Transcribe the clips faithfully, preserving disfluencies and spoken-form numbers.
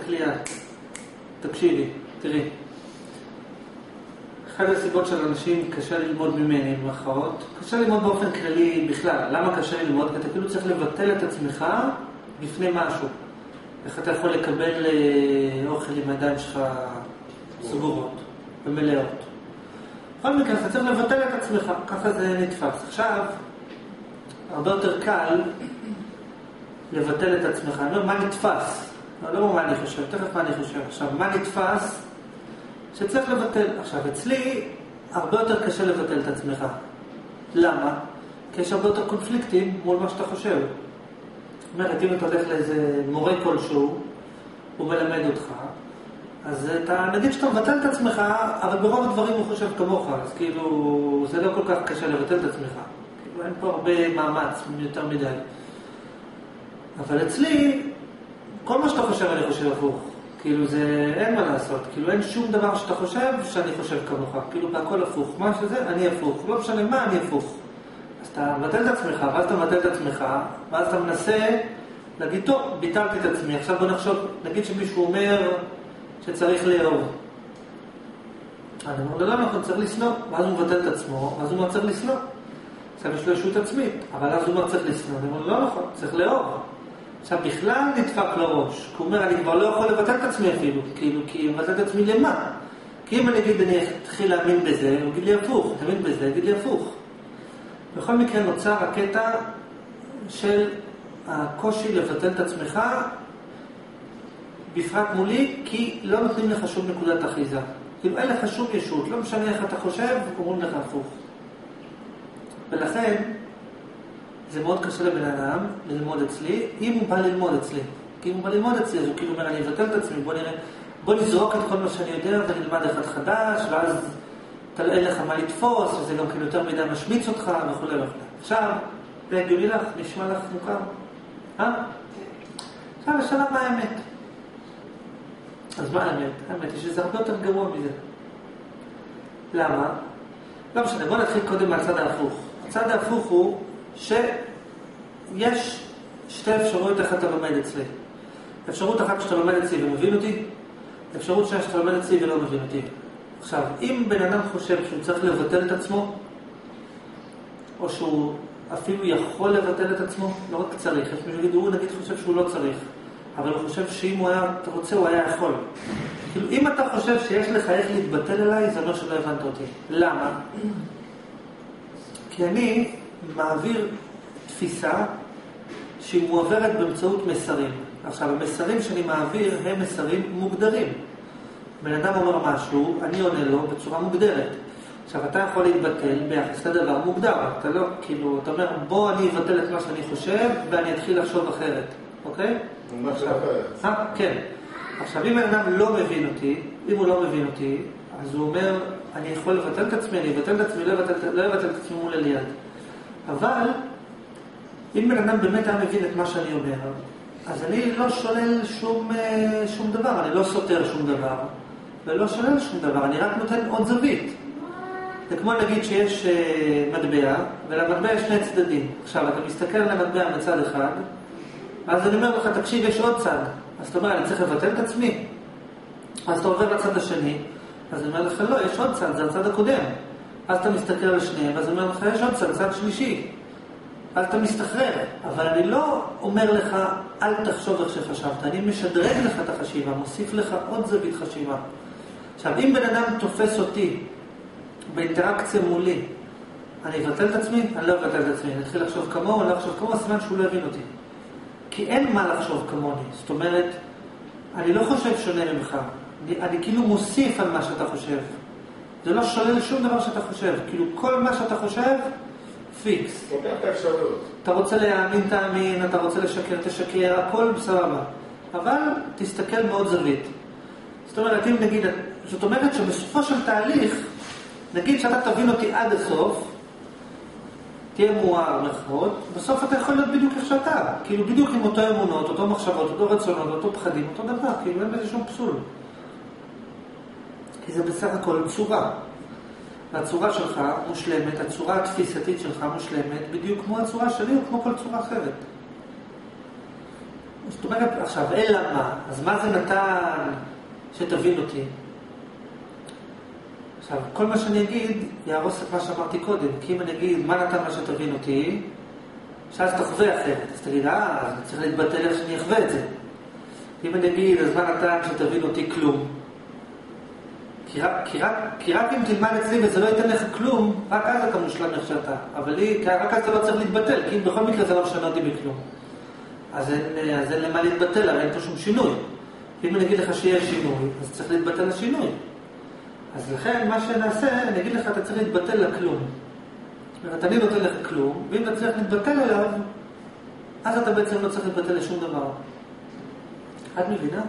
תסתכלי, תקשיבי, תראי. אחת הסיבות של אנשים קשה ללמוד ממני, במחאות, קשה ללמוד באופן כללי בכלל. למה קשה ללמוד? כי אתה כאילו צריך לבטל את עצמך בפני משהו. איך אתה יכול לקבל אוכל עם הידיים שלך סגורות ומלאות. בכל מקרה, אתה צריך לבטל את עצמך, ככה זה נתפס. עכשיו, הרבה יותר קל לבטל את עצמך. אני אומר, מה נתפס? לא אומר מה אני חושב, תכף מה אני חושב. עכשיו, מה נתפס? שצריך לבטל. עכשיו, אצלי הרבה יותר קשה לבטל את עצמך. למה? כי יש הרבה יותר קונפליקטים מול מה שאתה חושב. זאת אומרת, אם אתה הולך לאיזה מורה כלשהו, הוא מלמד אותך, אז אתה, נגיד שאתה מבטל את עצמך, אבל ברוב הדברים הוא חושב כמוך, אז כאילו, זה לא כל כך קשה לבטל את עצמך. כאילו, אין פה הרבה מאמץ, יותר מדי. אבל אצלי, כל מה שאתה חושב, אני חושב הפוך. כאילו, זה, אין מה לעשות. כאילו, אין שום דבר שאתה חושב שאני חושב כמוך. כאילו, בהכל הפוך. מה שזה, אני הפוך. לא משנה מה, אני הפוך. אז אתה מבטל את עצמך, ואז אתה מבטל את עצמך, ואז אתה מנסה להגיד, טוב, ביטלתי את עצמי. עכשיו בוא נחשוב, נגיד שמישהו אומר שצריך לאהוב. אני אומר, לא נכון, צריך לסנוע. ואז הוא מבטל את עצמו, ואז הוא אומר, צריך לסנוע. עכשיו יש לו ישות עצמית, אבל אז הוא אומר, צריך לסנוע. אני אומר, לא נכון, צריך לאהוב. עכשיו בכלל נדפק לראש. כי הוא אומר, אני כבר לא יכול לבטל את עצמי אפילו. כאילו, כי אני מבטל את עצמי למה? כי אם אני אגיד, אני אתחיל להאמין בזה, הוא יגיד לי הפוך. תאמין בזה, יגיד לי הפוך. בכל מקרה נוצר הקטע של הקושי לבטל את עצמך בפרט מולי, כי לא נותנים לך שום נקודת אחיזה. כאילו אין לך שום ישות, לא משנה איך אתה חושב, אומרים לך הפוך. ולכן זה מאוד קשה לבן אדם ללמוד אצלי, אם הוא בא ללמוד אצלי. כי אם הוא בא ללמוד אצלי, אז הוא כאילו אומר, אני אבטל את עצמי, בוא נראה, בוא נזרוק את כל מה שאני יודע ונלמד אחד חדש, ואז אין לך מה לתפוס, וזה גם כאילו יותר מדי משמיץ אותך וכו' וכו'. עכשיו, זה הגיוני לך, נשמע לך מוכר. אה? עכשיו, השאלה מה האמת? אז מה האמת? האמת היא שזה הרבה יותר גרוע מזה. למה? לא משנה, בוא נתחיל קודם מהצד ההפוך. הצד ההפוך הוא שיש שתי אפשרויות איך אתה לומד אצלי. אפשרות אחת שאתה לומד אצלי ומבין אותי, אפשרות שנייה שאתה לומד אצלי ולא מבין אותי. עכשיו, אם בן אדם חושב שהוא צריך לבטל את עצמו, או שהוא אפילו יכול לבטל את עצמו, לא רק צריך, יש מישהו יגיד, הוא נגיד חושב שהוא לא צריך, אבל הוא חושב שאם הוא היה רוצה, הוא היה יכול. כאילו, אם אתה חושב שיש לך איך להתבטל אליי, זה אומר שלא הבנת אותי. למה? כי אני מעביר תפיסה שהיא מועברת באמצעות מסרים. עכשיו, המסרים שאני מעביר הם מסרים מוגדרים. בן אדם אומר משהו, אני עונה לו בצורה מוגדרת. עכשיו, אתה יכול להתבטל ביחס לדבר מוגדר. אתה לא, כאילו, אתה אומר, בוא אני אבטל את מה שאני חושב, ואני אתחיל לחשוב אחרת. אוקיי? מה שלא אחרת. אה, כן. עכשיו, אם בן אדם לא מבין אותי, אם הוא לא מבין אותי, אז הוא אומר, אני יכול לבטל את עצמי, אני אבטל את עצמי, לא אבטל, לא אבטל את עצמי מול אליעד. אבל, אם בן אדם באמת היה מבין את מה שאני אומר, אז אני לא שולל שום, שום דבר, אני לא סותר שום דבר. ולא שולל שום דבר, אני רק נותן עוד זווית. זה כמו נגיד שיש uh, מטבע, ולמטבע יש שני צדדים. עכשיו, אתה מסתכל על המטבע מצד אחד, אז אני אומר לך, תקשיב, יש עוד צד. אז אתה אומר, אני צריך לבטל את עצמי. אז אתה עובר לצד השני, אז אני אומר לך, לא, יש עוד צד, זה הצד הקודם. אז אתה מסתכל על שניהם, אז אני אומר לך, יש עוד צד, צד שלישי. אז אתה מסתחרר. אבל אני לא אומר לך, אל תחשוב איך שחשבת. אני משדרג לך את החשיבה, מוסיף לך עוד זווית חשיבה. עכשיו, אם בן אדם תופס אותי באינטראקציה מולי, אני אבטל את עצמי? אני לא אבטל את עצמי. אני אתחיל לחשוב כמוהו, אני לא לחשוב כמוהו, סימן שהוא לא הבין אותי. כי אין מה לחשוב כמוני. זאת אומרת, אני לא חושב שונה ממך. אני, אני כאילו מוסיף על מה שאתה חושב. זה לא שולל שום דבר שאתה חושב. כאילו, כל מה שאתה חושב, פיקס. לוקח את האפשרות. אתה רוצה להאמין, תאמין, אתה רוצה לשקר, תשקר, הכל בסבבה. אבל תסתכל מאוד זווית. זאת אומרת, אם נגיד, זאת אומרת שבסופו של תהליך, נגיד שאתה תבין אותי עד הסוף, תהיה מואר מרכאות, בסוף אתה יכול להיות בדיוק איך שאתה. כאילו בדיוק עם אותו אמונות, אותו מחשבות, אותו רצונות, אותו פחדים, אותו דבר, כאילו אין בזה שום פסול. כי זה בסך הכל צורה. והצורה שלך מושלמת, הצורה התפיסתית שלך מושלמת, בדיוק כמו הצורה שלי או כמו כל צורה אחרת. זאת אומרת, עכשיו, אלא מה? אז מה זה נתן שתבין אותי? עכשיו, כל מה שאני אגיד יהרוס את מה שאמרתי קודם, כי אם אני אגיד מה נתן מה שתבין אותי, שאז תחווה אחרת, אז תגיד, אה, אז אני צריך להתבטל איך שאני אחווה את זה. אם אני אגיד, אז מה נתן שתבין אותי כלום? כי רק, כי רק, כי רק אם תלמד אצלי וזה לא ייתן לך כלום, רק אז אתה מושלם איך שאתה. אבל לי, רק אז אתה לא צריך להתבטל, כי בכל מקרה זה לא משנה אותי בכלום. אז אין, אז אין למה להתבטל, הרי אין פה שום שינוי. אם אני אגיד לך שיש שינוי, אז צריך להתבטל לשינוי. אז לכן, מה שנעשה, אני אגיד לך, אתה צריך להתבטל לכלום. זאת אומרת, אני נותן לך כלום, ואם אתה צריך להתבטל אליו, אז אתה בעצם לא צריך להתבטל לשום דבר. את מבינה?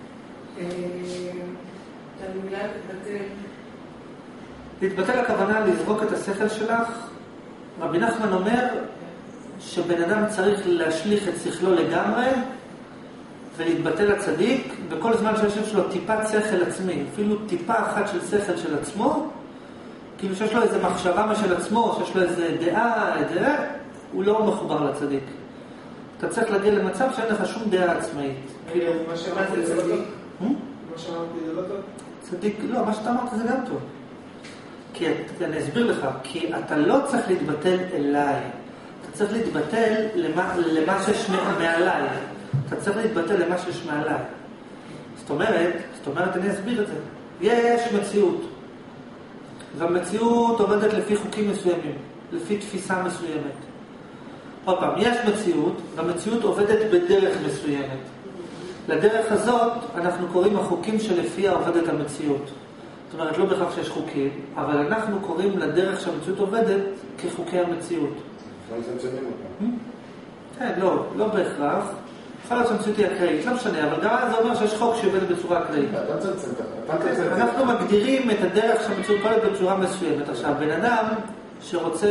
המילה להתבטל. להתבטל הכוונה לזרוק את השכל שלך. רבי נחמן אומר שבן אדם צריך להשליך את שכלו לגמרי ולהתבטל לצדיק, וכל זמן שיש לו טיפת שכל עצמי, אפילו טיפה אחת של שכל של עצמו, כאילו שיש לו איזה מחשבה משל עצמו, שיש לו איזה דעה, דעה, הוא לא מחובר לצדיק. אתה צריך להגיע למצב שאין לך שום דעה עצמאית. כאילו, מה שאמרתי זה לא טוב? מה שאמרתי זה לא טוב? צדיק, לא, מה שאתה אמרת זה גם טוב. כי אני אסביר לך, כי אתה לא צריך להתבטל אליי. אתה צריך להתבטל למה, למה שיש מעליי. אתה צריך להתבטל למה שיש מעליי. זאת אומרת, זאת אומרת, אני אסביר את זה. יש מציאות. והמציאות עובדת לפי חוקים מסוימים, לפי תפיסה מסוימת. עוד פעם, יש מציאות, והמציאות עובדת בדרך מסוימת. לדרך הזאת אנחנו קוראים החוקים שלפיה עובדת המציאות. זאת אומרת, לא בכך שיש חוקים, אבל אנחנו קוראים לדרך שהמציאות עובדת כחוקי המציאות. אפשר לצמצמים אותם. כן, לא, לא בהכרח. יכול להיות שהמציאות היא אקראית, לא משנה, אבל גם זה אומר שיש חוק שעובד בצורה אקראית. אתה מצמצם, אתה מצמצם. אנחנו מגדירים את הדרך שהמציאות פועלת בצורה מסוימת. עכשיו, בן אדם שרוצה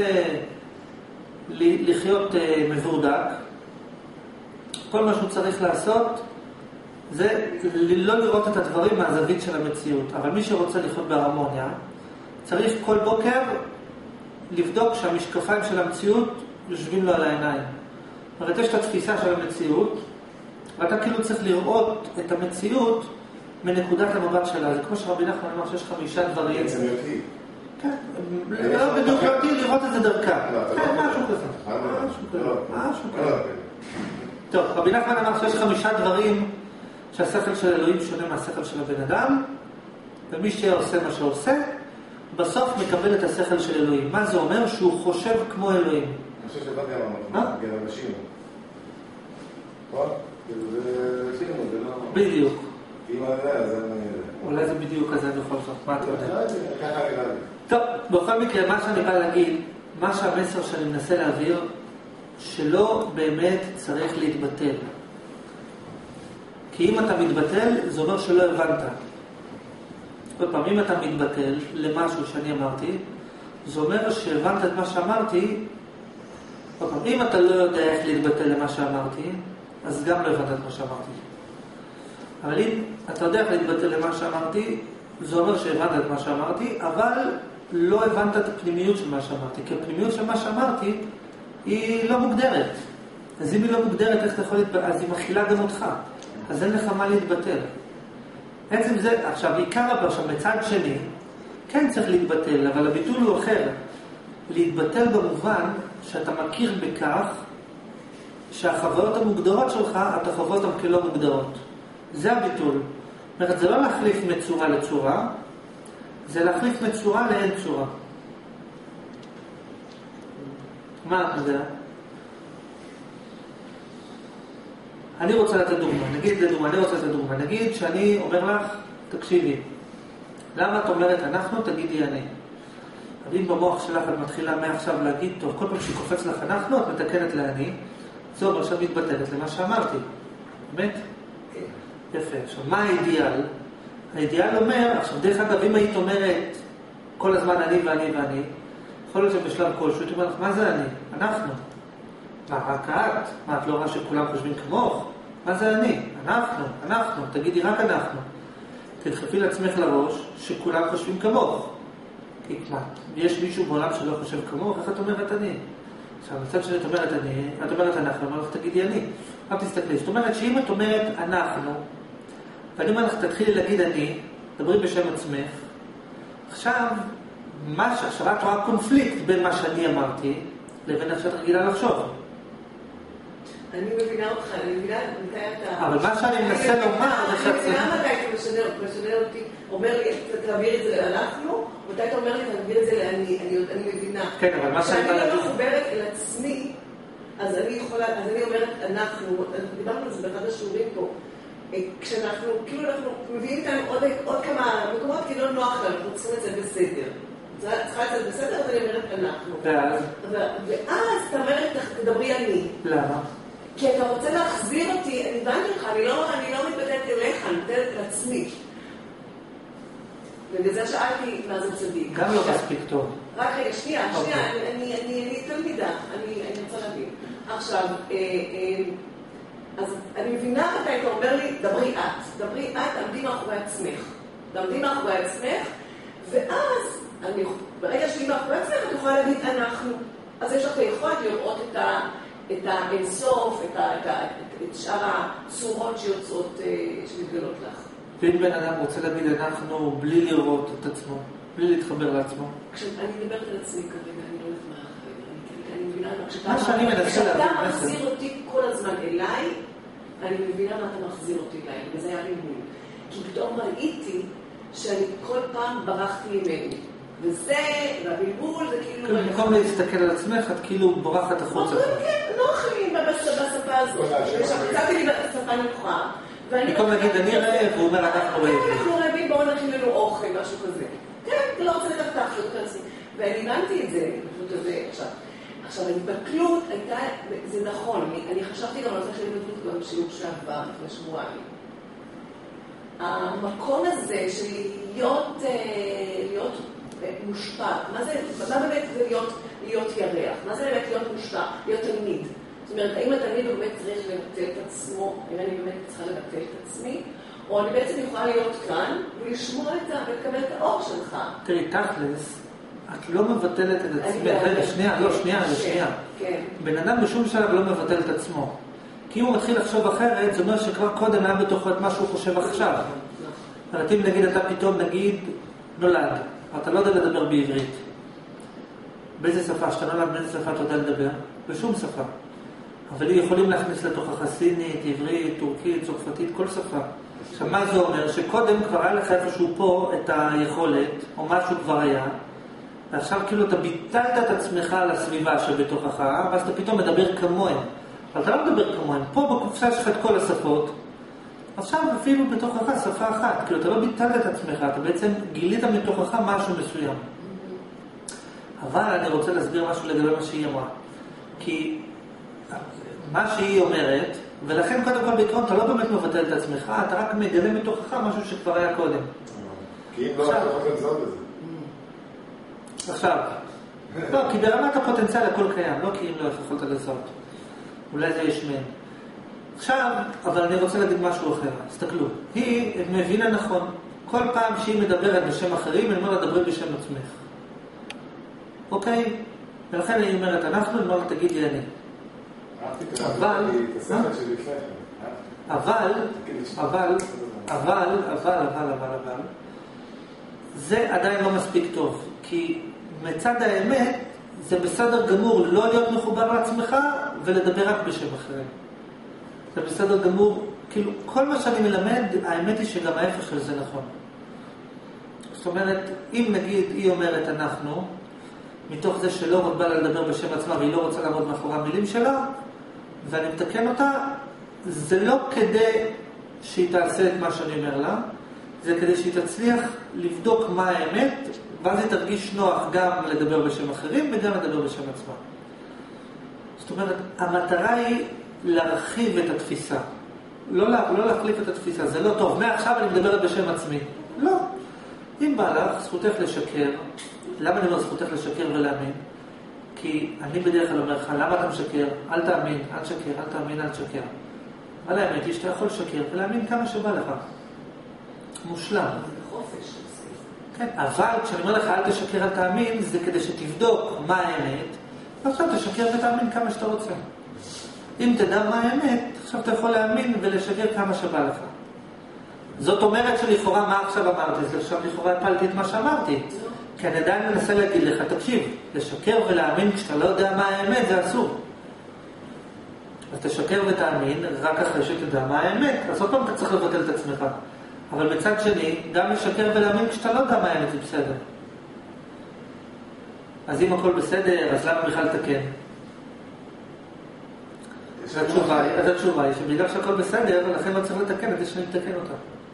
לחיות מבורדק, כל מה שהוא צריך לעשות זה לא לראות את הדברים מהזווית של המציאות. אבל מי שרוצה לחיות בהרמוניה, צריך כל בוקר לבדוק שהמשקפיים של המציאות יושבים לו על העיניים. זאת אומרת, יש את התפיסה של המציאות, ואתה כאילו צריך לראות את המציאות מנקודת המבט שלה. זה כמו שרבי נחמן אמר שיש חמישה דברים. בעצם אותי. כן, לא בדיוק אותי, לראות את זה דרכה. כן, משהו כזה. משהו כזה. משהו כזה. טוב, רבי נחמן אמר שיש חמישה דברים שהשכל של אלוהים שונה מהשכל של הבן אדם, ומי שעושה מה שעושה, בסוף מקבל את השכל של אלוהים. מה זה אומר? שהוא חושב כמו אלוהים. אני חושב שבאתי אמרנו, גר אנשים. נכון? זה שינו, זה לא... בדיוק. אם אני יודע, אז אני... אולי זה בדיוק כזה בכל זאת, מה אתה יודע? ככה אני להגיד. טוב, בכל מקרה, מה שאני בא להגיד, מה שהמסר שאני מנסה להעביר, שלא באמת צריך להתבטל. כי אם אתה מתבטל, זה אומר שלא הבנת. עוד פעם, אם אתה מתבטל למשהו שאני אמרתי, זה אומר שהבנת את מה שאמרתי. עוד פעם, אם אתה לא יודע איך להתבטל למה שאמרתי, אז גם לא הבנת את מה שאמרתי. אבל אם אתה יודע איך להתבטל למה שאמרתי, זה אומר שהבנת את מה שאמרתי, אבל לא הבנת את הפנימיות של מה שאמרתי. כי הפנימיות של מה שאמרתי היא לא מוגדרת. אז אם היא לא מוגדרת, איך אתה יכול להתבטל? אז היא מכילה גם אותך. אז אין לך מה להתבטל. בעצם זה, עכשיו, עיקר הבא, עכשיו, מצד שני, כן צריך להתבטל, אבל הביטול הוא אחר. להתבטל במובן שאתה מכיר בכך שהחוויות המוגדרות שלך, אתה חווה אותן כלא מוגדרות. זה הביטול. זאת אומרת, זה לא להחליף מצורה לצורה, זה להחליף מצורה לאין צורה. מה אתה יודע? אני רוצה לתת דוגמה, נגיד לדוגמה, אני רוצה לתת דוגמה, נגיד שאני אומר לך, תקשיבי, למה את אומרת אנחנו, תגידי אני. אבל אם במוח שלך את מתחילה מעכשיו להגיד, טוב, כל פעם שקופץ לך אנחנו, את מתקנת לאני, זה אומר שאת מתבטלת למה שאמרתי. באמת? יפה. עכשיו, מה האידיאל? האידיאל אומר, עכשיו, דרך אגב, אם היית אומרת כל הזמן אני ואני ואני, יכול להיות שבשלב כלשהו, אתה אומר לך, מה זה אני? אנחנו. מה, רק את? מה, את לא רואה שכולם חושבים כמוך? מה זה אני? אנחנו, אנחנו, תגידי רק אנחנו. תדחפי לעצמך לראש שכולם חושבים כמוך. כי מה, יש מישהו בעולם שלא חושב כמוך? איך את אומרת אני? עכשיו, מצד שני את אומרת אני, את אומרת אנחנו, אני אומר לך תגידי אני. אל תסתכלי. זאת אומרת שאם את אומרת אנחנו, ואני אומר לך, תתחילי להגיד אני, דברי בשם עצמך, עכשיו, מה שעכשיו את רואה קונפליקט בין מה שאני אמרתי, לבין איך שאת רגילה לחשוב. אני מבינה אותך, אני מבינה מתי אתה... אבל מה שאני מנסה לומר... אני מבינה מתי אתה משדר אותי, אומר לי, תעביר את זה לאנחנו, מתי אתה אומר לי, תעביר את זה לאני, אני מבינה. כן, אבל מה שאני... כשאני לא מחוברת אל עצמי, אז אני יכולה, אז אני אומרת, אנחנו, דיברנו על זה באחד השיעורים פה, כשאנחנו, כאילו אנחנו מביאים איתנו עוד כמה מקומות, כי לא נוח לנו, אנחנו צריכים את זה בסדר. צריכה את זה בסדר, אז אני אומרת אנחנו. ואז? ואז אתה אומרת, תדברי אני. למה? כי אתה רוצה להחזיר אותי, אני הבנתי לך, אני לא מתבטאת אליך, אני מתבטאת לעצמי. ובגלל זה שאלתי מה זה צדיק. גם לא מספיק טוב. רק רגע, שנייה, שנייה, אני תלמידה, אני רוצה להבין. עכשיו, אז אני מבינה מתי אתה אומר לי, דברי את. דברי את, עמדי מאחורי עצמך. עמדי מאחורי עצמך, ואז, ברגע שהיא מאחורי עצמך, את יכולה להגיד אנחנו. אז יש לך יכולת לראות את ה... את האינסוף, את, את, את, את שאר הצורות שיוצאות, שמתגלות לך. ואם בן אדם רוצה להגיד אנחנו בלי לראות את עצמו, בלי להתחבר לעצמו? כשאני מדברת על עצמי כרגע, אני לא יודעת מה אחרי, אני מבינה מה שאני מנסה להגיד. כשאתה מחזיר אותי כל הזמן אליי, אני מבינה מה אתה מחזיר אותי אליי, וזה היה רימון. כי פתאום ראיתי שאני כל פעם ברחתי ממני. וזה, והבלבול, זה כאילו... במקום להסתכל על עצמך, את כאילו בורחת החוצה. כן, נוח לי בשפה הזאת. ושחצתי לי בשפה נוחה. במקום להגיד, אני רעב, והוא אומר, אנחנו רעבים. כן, אנחנו רעבים, בואו נכין לנו אוכל, משהו כזה. כן, אתה לא רוצה לתחתך, לא כנסי. ואני הבנתי את זה, בפשוט הזה עכשיו. עכשיו, ההתבטלות הייתה, זה נכון, אני חשבתי גם על זה של ההתבטלות גם בשיעור שעבר, לפני שבועיים. המקום הזה של להיות, להיות מושפע, מה זה, מה באמת זה להיות, להיות ירח? מה זה באמת להיות מושפע? להיות תלמיד. זאת אומרת, האם התלמיד באמת צריך לבטל את עצמו, האם אני באמת צריכה לבטל את עצמי, או אני בעצם יכולה להיות כאן ולשמוע את ה... ולקבל את האור שלך. תראי, תכלס, את לא מבטלת את עצמך. רגע, שנייה, לא, שנייה, שנייה. כן. בן אדם בשום שלב לא מבטל את עצמו. כי אם הוא מתחיל לחשוב אחרת, זה אומר שכבר קודם היה בתוכו את מה שהוא חושב עכשיו. אבל אם נגיד, אתה פתאום נגיד, נולד, אתה לא יודע לדבר בעברית. באיזה שפה? שאתה נולד, באיזה שפה אתה יודע לדבר? בשום שפה. אבל יכולים להכניס לתוך החסינית, עברית, טורקית, צרפתית, כל שפה. עכשיו, מה זה אומר? שקודם כבר היה לך איפשהו פה את היכולת, או משהו כבר היה, ועכשיו כאילו אתה ביטלת את עצמך על הסביבה שבתוכך, ואז אתה פתאום מדבר כמוהם. אבל אתה לא מדבר כמוהם. פה בקופסה שלך את כל השפות, עכשיו אפילו בתוכך שפה אחת. כאילו אתה לא ביטלת את עצמך, אתה בעצם גילית מתוכך משהו מסוים. אבל אני רוצה להסביר משהו לגבי מה שהיא אמרה. כי מה שהיא אומרת, ולכן קודם כל בעיקרון אתה לא באמת מבטל את עצמך, אתה רק מגלה מתוכך משהו שכבר היה קודם. כי אם לא, אתה יכול לזהות את זה. עכשיו, לא, כי ברמת הפוטנציאל הכל קיים, לא כי אם לא יכולת לזהות. אולי זה יש מהם. עכשיו, אבל אני רוצה להגיד משהו אחר. תסתכלו, היא מבינה נכון. כל פעם שהיא מדברת בשם אחרים, אני אומר לה, דברי בשם עצמך. אוקיי? ולכן אני אומרת, אנחנו, אני אומר לה, תגיד לי אני. אבל, אבל, אבל, אבל, אבל, אבל, אבל, אבל, זה עדיין לא מספיק טוב, כי מצד האמת, זה בסדר גמור לא להיות מחובר לעצמך ולדבר רק בשם אחרים. זה בסדר גמור, כאילו, כל מה שאני מלמד, האמת היא שגם ההפך של זה נכון. זאת אומרת, אם נגיד, היא אומרת אנחנו, מתוך זה שלא רק בא לה לדבר בשם עצמה והיא לא רוצה לעמוד מאחורי המילים שלה, ואני מתקן אותה, זה לא כדי שהיא תעשה את מה שאני אומר לה, זה כדי שהיא תצליח לבדוק מה האמת, ואז היא תרגיש נוח גם לדבר בשם אחרים וגם לדבר בשם עצמה. זאת אומרת, המטרה היא להרחיב את התפיסה. לא, לה, לא להחליף את התפיסה, זה לא טוב. מעכשיו אני מדברת בשם עצמי. לא. אם בא לך, זכותך לשקר. למה אני אומר זכותך לשקר ולהאמין? כי אני בדרך כלל אומר לך, למה אתה משקר? אל תאמין, אל תשקר, אל תאמין, אל תשקר. אבל האמת היא שאתה יכול לשקר ולהאמין כמה שבא לך. מושלם. חופש. כן, אבל כשאני אומר לך, אל תשקר, אל תאמין, זה כדי שתבדוק מה האמת, ועכשיו תשקר ותאמין כמה שאתה רוצה. אם תדע מה האמת, עכשיו אתה יכול להאמין ולשגר כמה שבא לך. זאת אומרת שלכאורה מה עכשיו אמרתי? זה עכשיו לכאורה הפלתי את מה שאמרתי. כי אני עדיין מנסה להגיד לך, תקשיב, לשקר ולהאמין כשאתה לא יודע מה האמת, זה אסור. אז תשקר ותאמין, רק אחרי שתדע מה האמת. אז עוד פעם אתה צריך לבטל את עצמך. אבל מצד שני, גם לשקר ולהאמין כשאתה לא יודע מה האמת, זה בסדר. אז אם הכל בסדר, אז למה בכלל תקן? אז התשובה היא, אז התשובה היא שבגלל שהכל בסדר, לכן לא צריך לתקן את זה שאני מתקן אותה.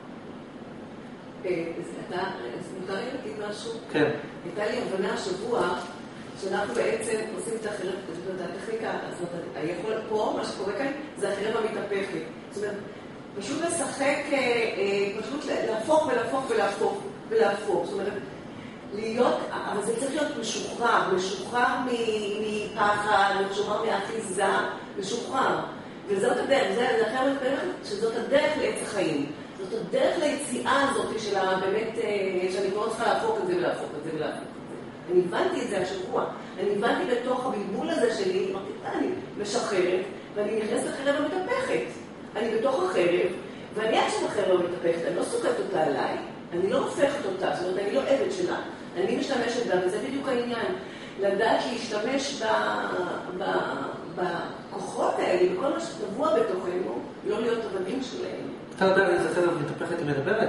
אז מותר לי להגיד משהו? כן. הייתה לי הבנה השבוע שאנחנו בעצם עושים את החרב, את הטכניקה, זאת אומרת, היכול פה, מה שקורה כאן, זה החרב המתהפכת. זאת אומרת, פשוט לשחק, פשוט להפוך ולהפוך ולהפוך ולהפוך. זאת אומרת, להיות, אבל זה צריך להיות משוחרר, משוחרר מפחד, משוחרר מאחיזה, משוחרר. וזאת הדרך, זה אחר מתפרח, שזאת הדרך לעץ החיים. זאת הדרך ליציאה הזאת של באמת, שאני כבר צריכה להפוך את זה ולהפוך את זה ולהפוך את זה. אני הבנתי את זה השבוע. אני הבנתי בתוך הבלבול הזה שלי, אמרתי, אני משחררת, ואני נכנסת לחרב המתהפכת. אני בתוך החרב, ואני עכשיו החרב המתהפכת, אני לא סוכת אותה עליי, אני לא הופכת אותה, זאת אומרת, אני לא עבד שלה. אני משתמשת בה, וזה בדיוק העניין. לדעת להשתמש בכוחות האלה, בכל מה שטבוע בתוכנו, לא להיות עבדים שלהם. אתה יודע איזה חרב מתהפכת היא מדברת?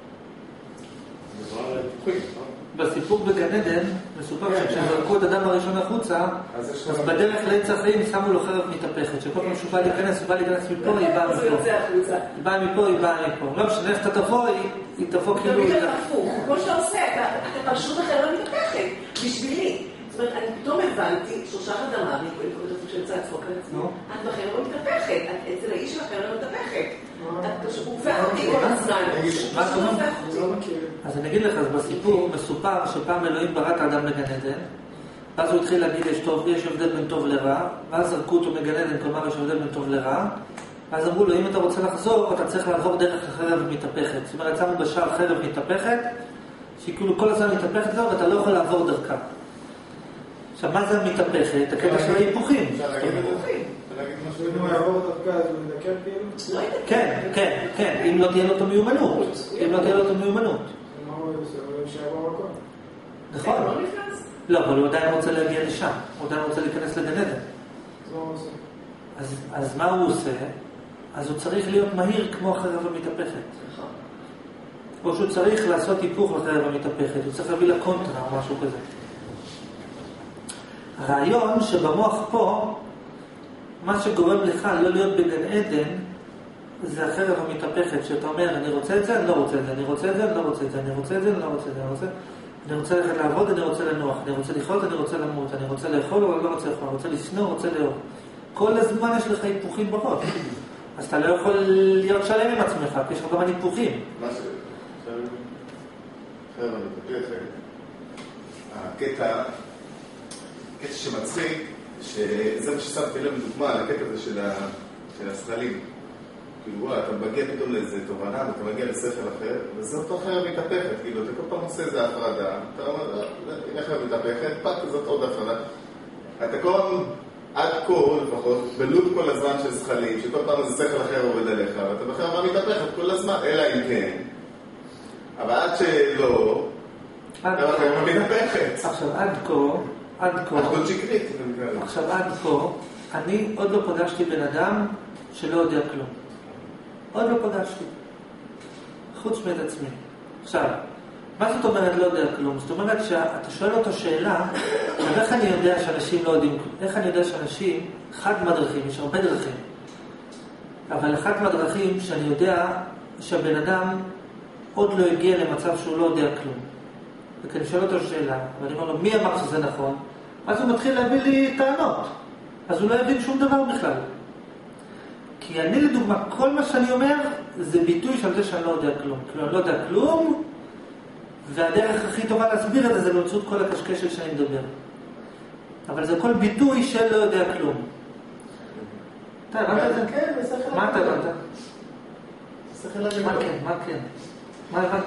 בסיפור בגן עדן, מסופר שכשזרקו את אדם הראשון החוצה, אז בדרך לעץ החיים שמו לו חרב מתהפכת, שכל פעם שהוא בא להיכנס, הוא בא להיכנס מפה, היא באה מפה. היא באה מפה, היא באה מפה. לא משנה איך אתה תבוא, היא תבוא כאילו... תמיד אתה הפוך, כמו שאתה עושה, אתה פשוט החרב מתהפכת, בשבילי. זאת אומרת, אני פתאום הבנתי, שושחת אמר לי, כל אחד שיוצא לצפוק על עצמו, את בחרב המתהפכת, את אצל האיש של החרב המתהפכת. הוא הופך אותי כל הזמן. מה אתה אומר? אז אני אגיד לך, אז בסיפור מסופר שפעם אלוהים ברא את האדם בגן עדן, ואז הוא התחיל להגיד, יש הבדל בין טוב לרע, ואז זרקו אותו מגן עדן, כלומר יש הבדל בין טוב לרע, ואז אמרו לו, אם אתה רוצה לחזור, אתה צריך לעבור דרך החרב מתהפכת. זאת אומרת, שמו בשער חרב מתהפכת, שהיא כאילו כל הזמן מתהפכת זו, ואתה לא יכול לעבור דרכה. עכשיו, מה זה המתהפכת? הקטע של ההיפוכים. אפשר להגיד היפוכים. אם הוא יעבור דרכה, אז הוא ידקר כאילו? כן, כן, כן, אם לא תהיה לו את המיומנות. אם לא תהיה לו את המיומנות. מה הוא עושה? הוא שיעבור הכל. נכון. לא, אבל הוא עדיין רוצה להגיע לשם. הוא עדיין רוצה להיכנס לגן עדן. אז מה הוא עושה? אז מה הוא עושה? אז הוא צריך להיות מהיר כמו החרב המתהפכת. או שהוא צריך לעשות היפוך לחרב המתהפכת. הוא צריך להביא לקונטרה או משהו כזה. הרעיון שבמוח פה, מה שגורם לך לא להיות בגן עדן, זה החרב המתהפכת, שאתה אומר, אני רוצה את זה, אני לא רוצה את זה, אני רוצה את זה, אני לא רוצה את זה, אני רוצה את זה, אני לא רוצה את זה, אני רוצה, אני רוצה ללכת לעבוד, אני רוצה לנוח, אני רוצה לחיות, אני רוצה למות, אני רוצה לאכול, אבל אני לא רוצה לאכול, אני רוצה לשנוא, אני רוצה לאהוב. כל הזמן יש לך היפוכים בראש. אז אתה לא יכול להיות שלם עם עצמך, כי יש לך גם היפוכים. מה זה? חרב המתהפכת. הקטע... קטע שמצחיק, שזה מה ששמתי לב לדוגמה, לקטע הזה של השכלים. כאילו, וואי, אתה מגיע פתאום לאיזו תובנה, ואתה מגיע לשכל אחר, וזה אותו חרב מתהפכת. כאילו, אתה כל פעם עושה איזו הפרדה, אתה אומר, הנה חרב מתהפכת, פאק, זאת עוד הפרדה. אתה כל פעם, עד כה, לפחות, בלופ כל הזמן של שכלים, שכל פעם איזה שכל אחר עובד עליך, ואתה בחרב מתהפכת כל הזמן, אלא אם כן. אבל עד שלא, אתה בחרב מתהפכת. עכשיו, עד כה, עד כה, עכשיו עד כה, אני עוד לא פגשתי בן אדם שלא יודע כלום. עוד לא פגשתי. חוץ מאת עצמי. עכשיו, מה זאת אומרת לא יודע כלום? זאת אומרת שאתה שואל אותו שאלה, איך אני יודע שאנשים לא יודעים כלום? איך אני יודע שאנשים, אחד מהדרכים, יש הרבה דרכים, אבל אחת מהדרכים שאני יודע שהבן אדם עוד לא הגיע למצב שהוא לא יודע כלום. וכי אני שואל אותו שאלה, ואני אומר לו, מי אמר שזה נכון? אז הוא מתחיל להביא לי טענות. אז הוא לא יבין שום דבר בכלל. כי אני לדוגמה, כל מה שאני אומר, זה ביטוי של זה שאני לא יודע כלום. כאילו, אני לא יודע כלום, והדרך הכי טובה להסביר את זה, זה באמצעות כל הקשקש שאני מדבר. אבל זה כל ביטוי של לא יודע כלום. אתה הבנת את זה? כן, בשכל. מה אתה הבנת? בשכל. מה כן? מה כן? מה הבנת?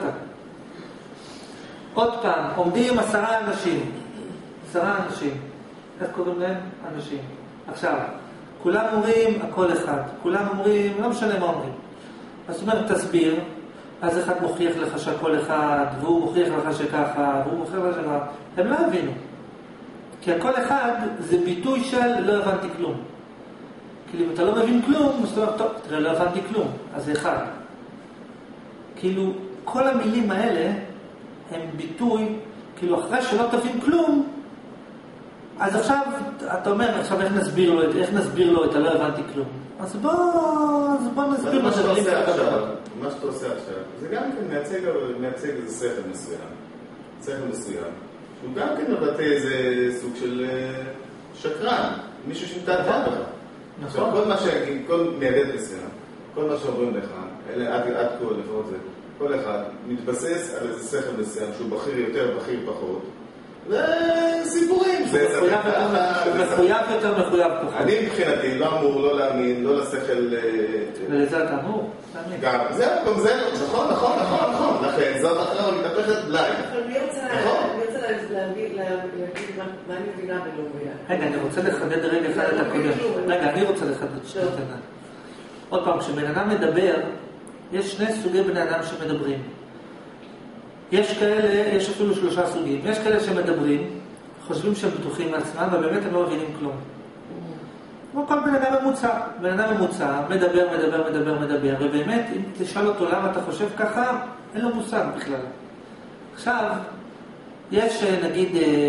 עוד פעם, עומדים עשרה אנשים. עשרה אנשים. איך קוראים להם? אנשים. עכשיו, כולם אומרים הכל אחד, כולם אומרים, לא משנה מה אומרים. אז זאת אומרת, תסביר, אז אחד מוכיח לך שהכל אחד, והוא מוכיח לך שככה, והוא מוכיח לך שככה. הם לא הבינו. כי הכל אחד זה ביטוי של לא הבנתי כלום. כאילו, אם אתה לא מבין כלום, אז אתה אומר, טוב, תראה, לא הבנתי כלום, אז זה אחד. כאילו, כל המילים האלה הם ביטוי, כאילו, אחרי שלא תבין כלום, אז עכשיו, אתה אומר, עכשיו איך נסביר לו את, איך נסביר לו את הלא הבנתי כלום. אז בוא, אז בוא נסביר מה שאתה עושה עכשיו, מה שאתה עושה עכשיו, זה גם כן מייצג, מייצג איזה שכל מסוים. שכל מסוים. שהוא גם כן מבטא איזה סוג של שקרן. מישהו שמתעתע בך. עכשיו, כל מה שיגיד, כל מייגד מסוים, כל מה שאומרים לך, אלה עד, עד כה לפחות זה, כל אחד מתבסס על איזה שכל מסוים שהוא בכיר יותר, בכיר פחות. וסיפורים. זה מחויב יותר, מחויב פחות. אני מבחינתי לא אמור לא להאמין, לא לשכל... ולזה אתה אמור? גם, זהו, גם זה, נכון, נכון, נכון, נכון. לכן, זאת אחלה מתהפכת בלי. אני רוצה להגיד מה אני מבינה ולא מבינה. רגע, אני רוצה לחדד רגע אחד את הקודם. רגע, אני רוצה לחדד שני קטנה. עוד פעם, כשבן אדם מדבר, יש שני סוגי בני אדם שמדברים. יש כאלה, יש אפילו שלושה סוגים. יש כאלה שמדברים, חושבים שהם בטוחים מעצמם, ובאמת הם לא מבינים כלום. כמו כל בן אדם ממוצע. בן אדם ממוצע, מדבר, מדבר, מדבר, מדבר, ובאמת, אם תשאל אותו למה אתה חושב ככה, אין לו מושג בכלל. עכשיו, יש נגיד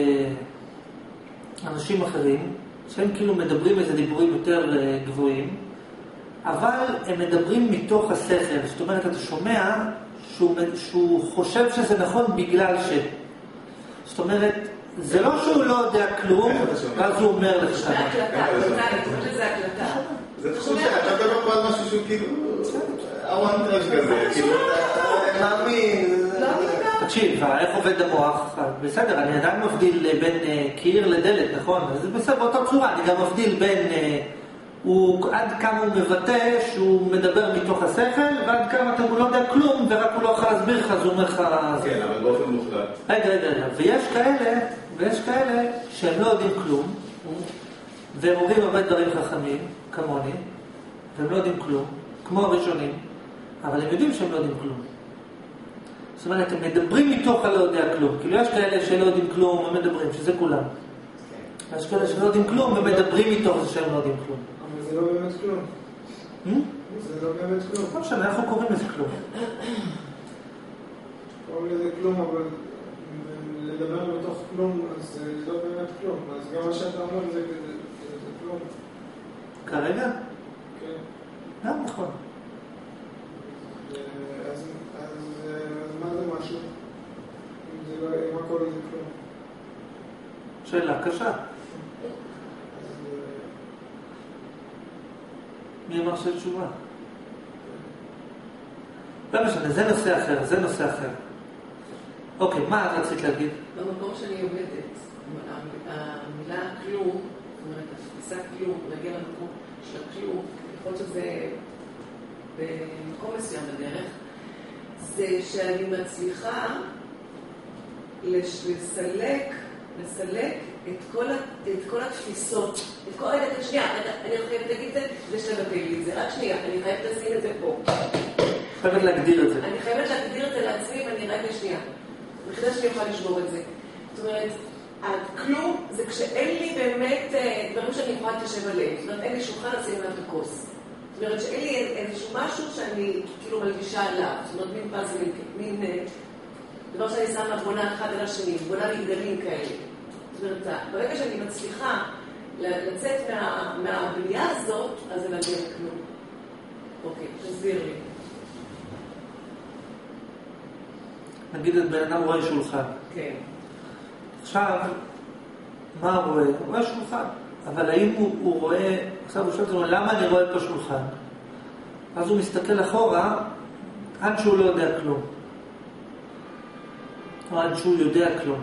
אנשים אחרים, שהם כאילו מדברים איזה דיבורים יותר גבוהים, אבל הם מדברים מתוך השכל. זאת אומרת, אתה שומע שהוא, שהוא חושב שזה נכון בגלל ש... זאת אומרת, זה לא שהוא לא יודע כלום, ואז הוא אומר לך. זה הקלטה, זה הקלטה. זה תחושה, אתה מדבר פה על משהו שהוא כאילו... הוואנטרש כזה, כאילו אתה מאמין. תקשיב, איך עובד המוח? בסדר, אני עדיין מבדיל בין קיר לדלת, נכון? זה בסדר, באותה צורה, אני גם מבדיל בין... הוא עד כמה הוא מבטא שהוא מדבר מתוך השכל, ועד כמה הוא לא יודע כלום, ורק הוא לא יכול להסביר לך, אז הוא אומר לך... כן, אבל באופן מוחלט. רגע, רגע, רגע. ויש כאלה, ויש כאלה שהם לא יודעים כלום, והם אומרים הרבה דברים חכמים, כמוני, והם לא יודעים כלום, כמו הראשונים, אבל הם יודעים שהם לא יודעים כלום. זאת אומרת, הם מדברים מתוך הלא יודע כלום. כאילו יש כאלה שלא יודעים כלום, הם מדברים, שזה כולם. יש כאלה שלא יודעים כלום, ומדברים מתוך זה שהם לא יודעים כלום. אבל זה לא באמת כלום. זה לא באמת כלום. לא משנה, אנחנו קוראים לזה כלום. קוראים לזה כלום, אבל לדבר מתוך כלום, אז זה לא באמת כלום. אז גם מה שאתה אומר זה כלום. כרגע? כן. גם נכון. אז מה זה משהו? אם הכל זה כלום. שאלה קשה. מי אמר של תשובה? לא משנה, זה נושא אחר, זה נושא אחר. אוקיי, מה את רצית להגיד? במקום שאני עובדת, המילה כלום, זאת אומרת, התפיסה כלום, להגיע למקום של הכלום, יכול להיות שזה במקום מסוים בדרך, זה שאני מצליחה לסלק, לסלק את כל, את כל התפיסות, את כל... רגע, שנייה, אני חייבת להגיד את זה, זה שלבטל לי את זה, רק שנייה, אני חייבת לשים את זה פה. חייבת להגדיר את זה. אני חייבת להגדיר את זה לעצמי, ואני רגע שנייה. בכדי שאני אוכל לשמור את זה. זאת אומרת, הכלום זה כשאין לי באמת דברים שאני יכולה להתיישב עליהם. זאת אומרת, אין לי שולחן לשים עליו את הכוס. זאת אומרת, שאין לי איזשהו משהו שאני כאילו מלבישה עליו. זאת אומרת, מין פאזל, מין דבר שאני שמה בונה אחד על השני, בונה מגדלים כאלה. זאת אומרת, ברגע שאני מצליחה לצאת מהבנייה הזאת, אז זה מגיע לכלום. אוקיי, תסביר לי. נגיד את בן אדם רואה שולחן. כן. עכשיו, מה הוא רואה? הוא רואה שולחן. אבל האם הוא, הוא רואה, עכשיו הוא שואל את זה, למה אני רואה פה שולחן? אז הוא מסתכל אחורה, עד שהוא לא יודע כלום. או עד שהוא יודע כלום.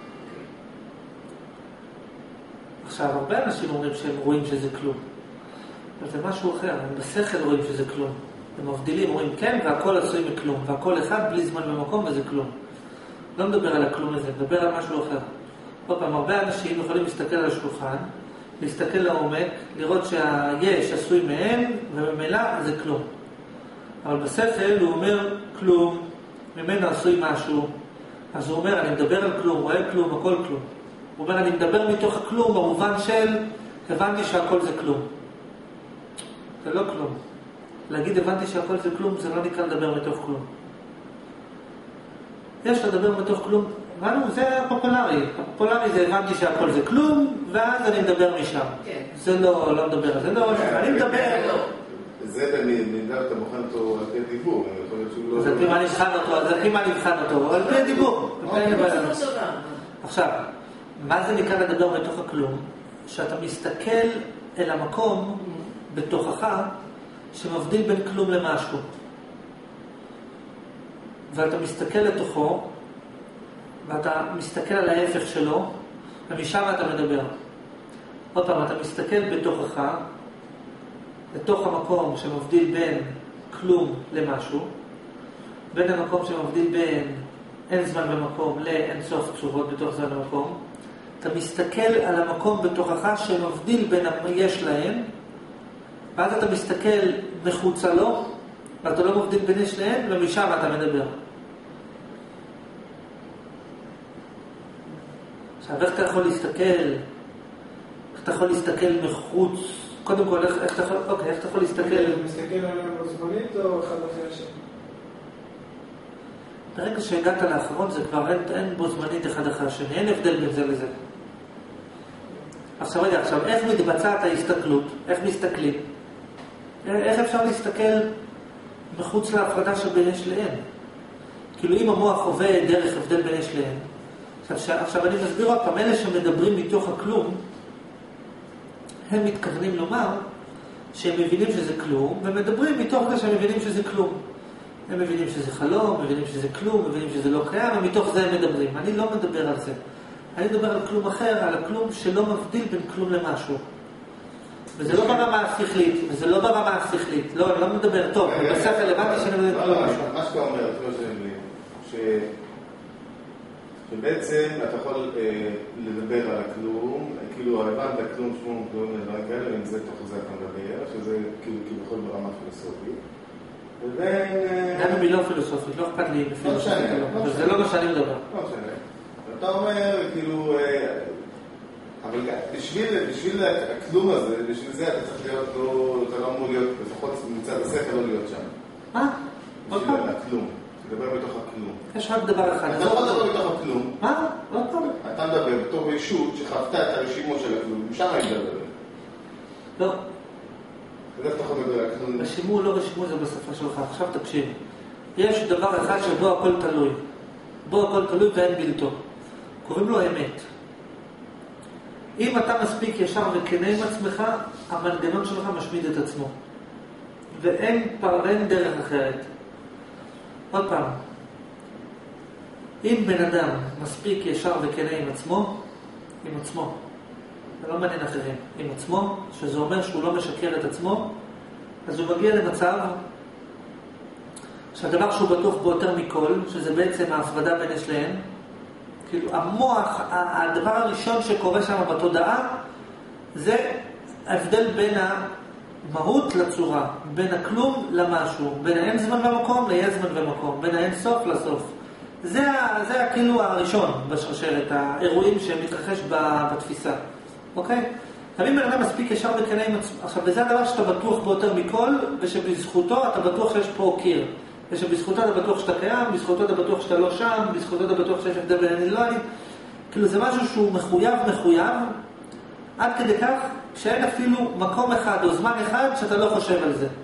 עכשיו, הרבה אנשים אומרים שהם רואים שזה כלום. אבל זה משהו אחר, הם בשכל רואים שזה כלום. הם מבדילים, אומרים כן, והכל עשוי מכלום, והכל אחד בלי זמן במקום, וזה כלום. לא מדבר על הכלום הזה, מדבר על משהו אחר. עוד פעם, הרבה אנשים יכולים להסתכל על השולחן, להסתכל לעומק, לראות שהיש עשוי מהם, ובמילא זה כלום. אבל בשכל הוא אומר כלום, ממנו עשוי משהו. אז הוא אומר, אני מדבר על כלום, רואה כלום, הכל כלום. הוא אומר, אני מדבר מתוך כלום, במובן של, הבנתי שהכל זה כלום. זה לא כלום. להגיד, הבנתי שהכל זה כלום, זה לא נקרא לדבר מתוך כלום. יש לדבר מתוך כלום, אמרנו, זה הפופולרי. הפופולרי זה הבנתי שהכל זה כלום, ואז אני מדבר משם. כן. זה לא, לא מדבר, זה לא, אני מדבר. זה במידה אתה בוחן אותו על פי הדיבור, יכול להיות שהוא לא... אז על פי מה נבחן אותו, אז על פי מה נבחן אותו, על פי הדיבור. עכשיו, מה זה נקרא לדבר בתוך הכלום? שאתה מסתכל אל המקום בתוכך שמבדיל בין כלום למשהו. ואתה מסתכל לתוכו, ואתה מסתכל על ההפך שלו, ומשם אתה מדבר. עוד פעם, אתה מסתכל בתוכך, לתוך המקום שמבדיל בין כלום למשהו, בין המקום שמבדיל בין אין זמן ומקום לאין סוף צורות בתוך זמן ומקום, אתה מסתכל על המקום בתוכך שמבדיל בין יש להם, ואז אתה מסתכל מחוצה לו, ואתה לא מבדיל בין יש להם, ומשם אתה מדבר. עכשיו, איך אתה יכול להסתכל? איך אתה יכול להסתכל מחוץ? קודם כל, איך, איך, אתה, יכול, אוקיי, איך אתה יכול להסתכל? אתה מסתכל עליהם בו זמנית או אחד אחרי השני? ברגע שהגעת לאחרון זה כבר אין, אין בו זמנית אחד אחרי השני, אין הבדל בין זה לזה. עכשיו רגע, עכשיו, איך מתבצעת ההסתכלות? איך מסתכלים? איך אפשר להסתכל מחוץ להפרדה שבין יש להם? כאילו אם המוח עובד דרך הבדל בין יש להם, עכשיו, עכשיו אני מסביר עוד פעם, אלה שמדברים מתוך הכלום, הם מתכוונים לומר שהם מבינים שזה כלום, ומדברים מתוך זה שהם מבינים שזה כלום. הם מבינים שזה חלום, מבינים שזה כלום, מבינים שזה לא קיים, ומתוך זה הם מדברים. אני לא מדבר על זה. אני מדבר על כלום אחר, על הכלום שלא מבדיל בין כלום למשהו. וזה לא ברמה השכלית, וזה לא ברמה השכלית. לא, אני לא מדבר טוב, בספר הבנתי שאני מדבר כלום משהו. מה שאתה אומר, ש... שבעצם אתה יכול לדבר על הכלום, כאילו הבנת הכלום, שמום, כלום, לדברים כאלה, ואם זה תוך זה אתה מדבר, שזה כאילו כביכול ברמה פילוסופית. גם אם היא לא פילוסופית, לא אכפת לי בפילוסופית, אבל זה לא מה שאני מדבר. לא משנה. אתה אומר, כאילו, אבל בשביל הכלום הזה, בשביל זה אתה צריך להיות, אתה לא אמור להיות, לפחות מצד השכל לא להיות שם. מה? בשביל הכלום. תדבר בתוך הכלום. יש רק דבר אחד. אתה לא מדבר בתוך הכלום. מה? לא טוב. אתה מדבר בתור ישות שחוותה את הרשימו של הכלום, שם אני מדבר. לא. ואיך אתה יכול לדבר על הכלום? רשימו לא רשימו זה בשפה שלך. עכשיו תקשיב. יש דבר אחד שבו הכל תלוי. בו הכל תלוי ואין בלתו. קוראים לו אמת. אם אתה מספיק ישר וכנה עם עצמך, המנגנון שלך משמיד את עצמו. ואין פרן דרך אחרת. עוד פעם, אם בן אדם מספיק ישר וכנה עם עצמו, עם עצמו, זה לא מעניין אחרים, עם עצמו, שזה אומר שהוא לא משקר את עצמו, אז הוא מגיע למצב שהדבר שהוא בטוח בו יותר מכל, שזה בעצם ההפרדה בין יש להם, כאילו המוח, הדבר הראשון שקורה שם בתודעה, זה ההבדל בין המהות לצורה, בין הכלום למשהו, בין האין זמן ומקום ליש זמן ומקום, בין האין סוף לסוף. זה, זה כאילו הראשון בשרשרת, האירועים שמתרחש בתפיסה. אוקיי? אבל אם בן אדם מספיק ישר וכנה עם עצמו, עכשיו, וזה הדבר שאתה בטוח בו יותר מכל, ושבזכותו אתה בטוח שיש פה קיר. ושבזכותו אתה בטוח שאתה קיים, בזכותו אתה בטוח שאתה לא שם, בזכותו אתה בטוח שיש הבדל בין אני לא אני. כאילו זה משהו שהוא מחויב מחויב, עד כדי כך שאין אפילו מקום אחד או זמן אחד שאתה לא חושב על זה.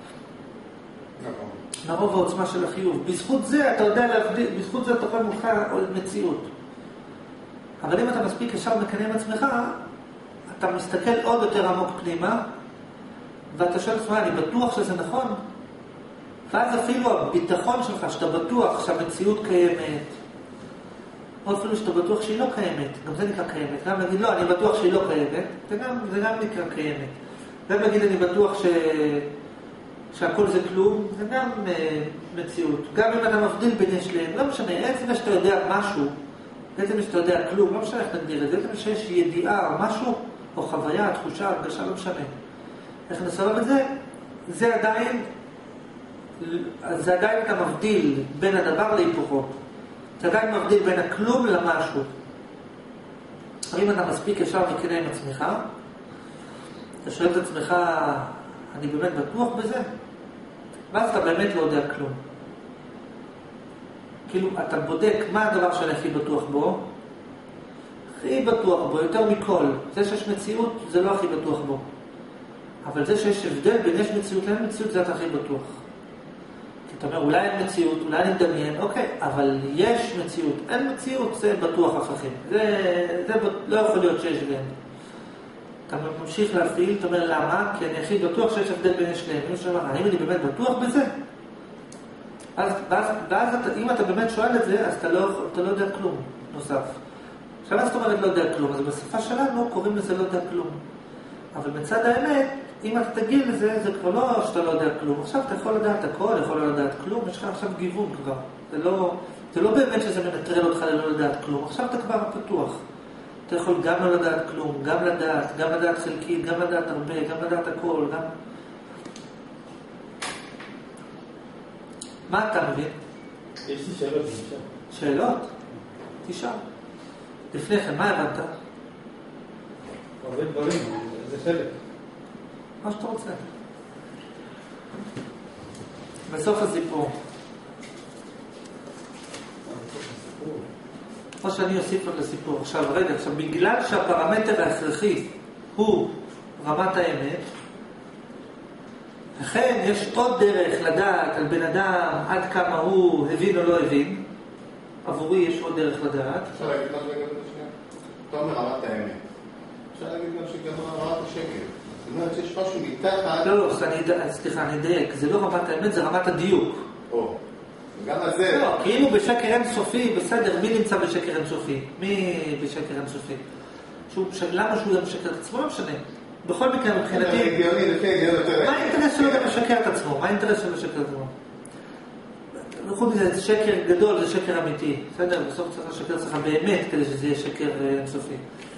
מרוב העוצמה של החיוב. בזכות זה אתה יודע להבדיל, בזכות זה אתה יכול מוכר מציאות. אבל אם אתה מספיק ישר מקנה עם עצמך, אתה מסתכל עוד יותר עמוק פנימה, ואתה שואל עצמך, אני בטוח שזה נכון? ואז אפילו הביטחון שלך, שאתה בטוח שהמציאות קיימת, או אפילו שאתה בטוח שהיא לא קיימת, גם זה נקרא קיימת. גם להגיד, לא, אני בטוח שהיא לא קיימת, זה גם, זה גם נקרא קיימת. גם להגיד, אני בטוח ש... שהכל זה כלום, זה גם uh, מציאות. גם אם אתה מבדיל בין יש להם, לא משנה, עצם שאתה יודע משהו, עצם שאתה יודע כלום, לא משנה איך נגדיר את זה, עצם שיש ידיעה או משהו, או חוויה, תחושה, הרגשה, לא משנה. איך נסלוב את זה? זה עדיין, זה עדיין אתה מבדיל בין הדבר להיפוכו. אתה עדיין מבדיל בין הכלום למשהו. אם אתה מספיק ישר וכנה עם עצמך, אתה שואל את עצמך, אני באמת בטוח בזה? ואז אתה באמת לא יודע כלום. כאילו, אתה בודק מה הדבר שאני הכי בטוח בו, הכי בטוח בו, יותר מכל. זה שיש מציאות, זה לא הכי בטוח בו. אבל זה שיש הבדל בין יש מציאות לאין מציאות, זה אתה הכי בטוח. כי אתה אומר, אולי אין מציאות, אולי אני מדמיין, אוקיי, אבל יש מציאות. אין מציאות, זה בטוח הפכים. זה, זה לא יכול להיות שיש ואין. אתה ממשיך להפעיל, אתה אומר, למה? כי אני הכי בטוח שיש הבדל בין יש לאין. האם אני באמת בטוח בזה? אז, ואז, ואז אתה, אם אתה באמת שואל את זה, אז אתה לא, אתה לא יודע כלום נוסף. עכשיו, אז זאת אומרת לא יודע כלום. אז בשפה שלנו קוראים לזה לא יודע כלום. אבל מצד האמת, אם אתה תגיע לזה, זה כבר לא שאתה לא יודע כלום. עכשיו אתה יכול לדעת הכל, יכול לא לדעת כלום, יש לך עכשיו גיוון כבר. זה לא, זה לא באמת שזה מנטרל אותך ללא לדעת כלום. עכשיו אתה כבר פתוח. אתה יכול גם לא לדעת כלום, גם לדעת, גם לדעת חלקית, גם לדעת הרבה, גם לדעת הכל, גם... מה אתה מבין? יש לי שאלות, נשאר. שאלות? תשאל. לפני כן, מה הבנת? הרבה דברים, זה חלק. מה שאתה רוצה. בסוף הסיפור. או שאני אוסיף עוד לסיפור. עכשיו, רגע, עכשיו, בגלל שהפרמטר ההכרחי הוא רמת האמת, לכן יש עוד דרך לדעת על בן אדם עד כמה הוא הבין או לא הבין. עבורי יש עוד דרך לדעת. אפשר להגיד משהו לגבי זה שנייה? אתה אומר רמת האמת. אפשר להגיד גם שגם רמת השקל. זאת אומרת שיש משהו מתחת... לא, לא, סליחה, אני אדייק. זה לא רמת האמת, זה רמת הדיוק. או, וגם על זה... לא, כאילו בשקר אינסופי, בסדר, מי נמצא בשקר אינסופי? מי בשקר אינסופי? למה שהוא גם משקר את עצמו? לא משנה. בכל מקרה, מבחינתי... הגיוני, לפי הגיון יותר... מה האינטרס שלו גם לשקר את עצמו? מה האינטרס שלו לשקר את עצמו? חוץ מזה, זה שקר גדול, זה שקר אמיתי. בסדר, בסוף צריך לשקר צריך באמת כדי שזה יהיה שקר אינסופי.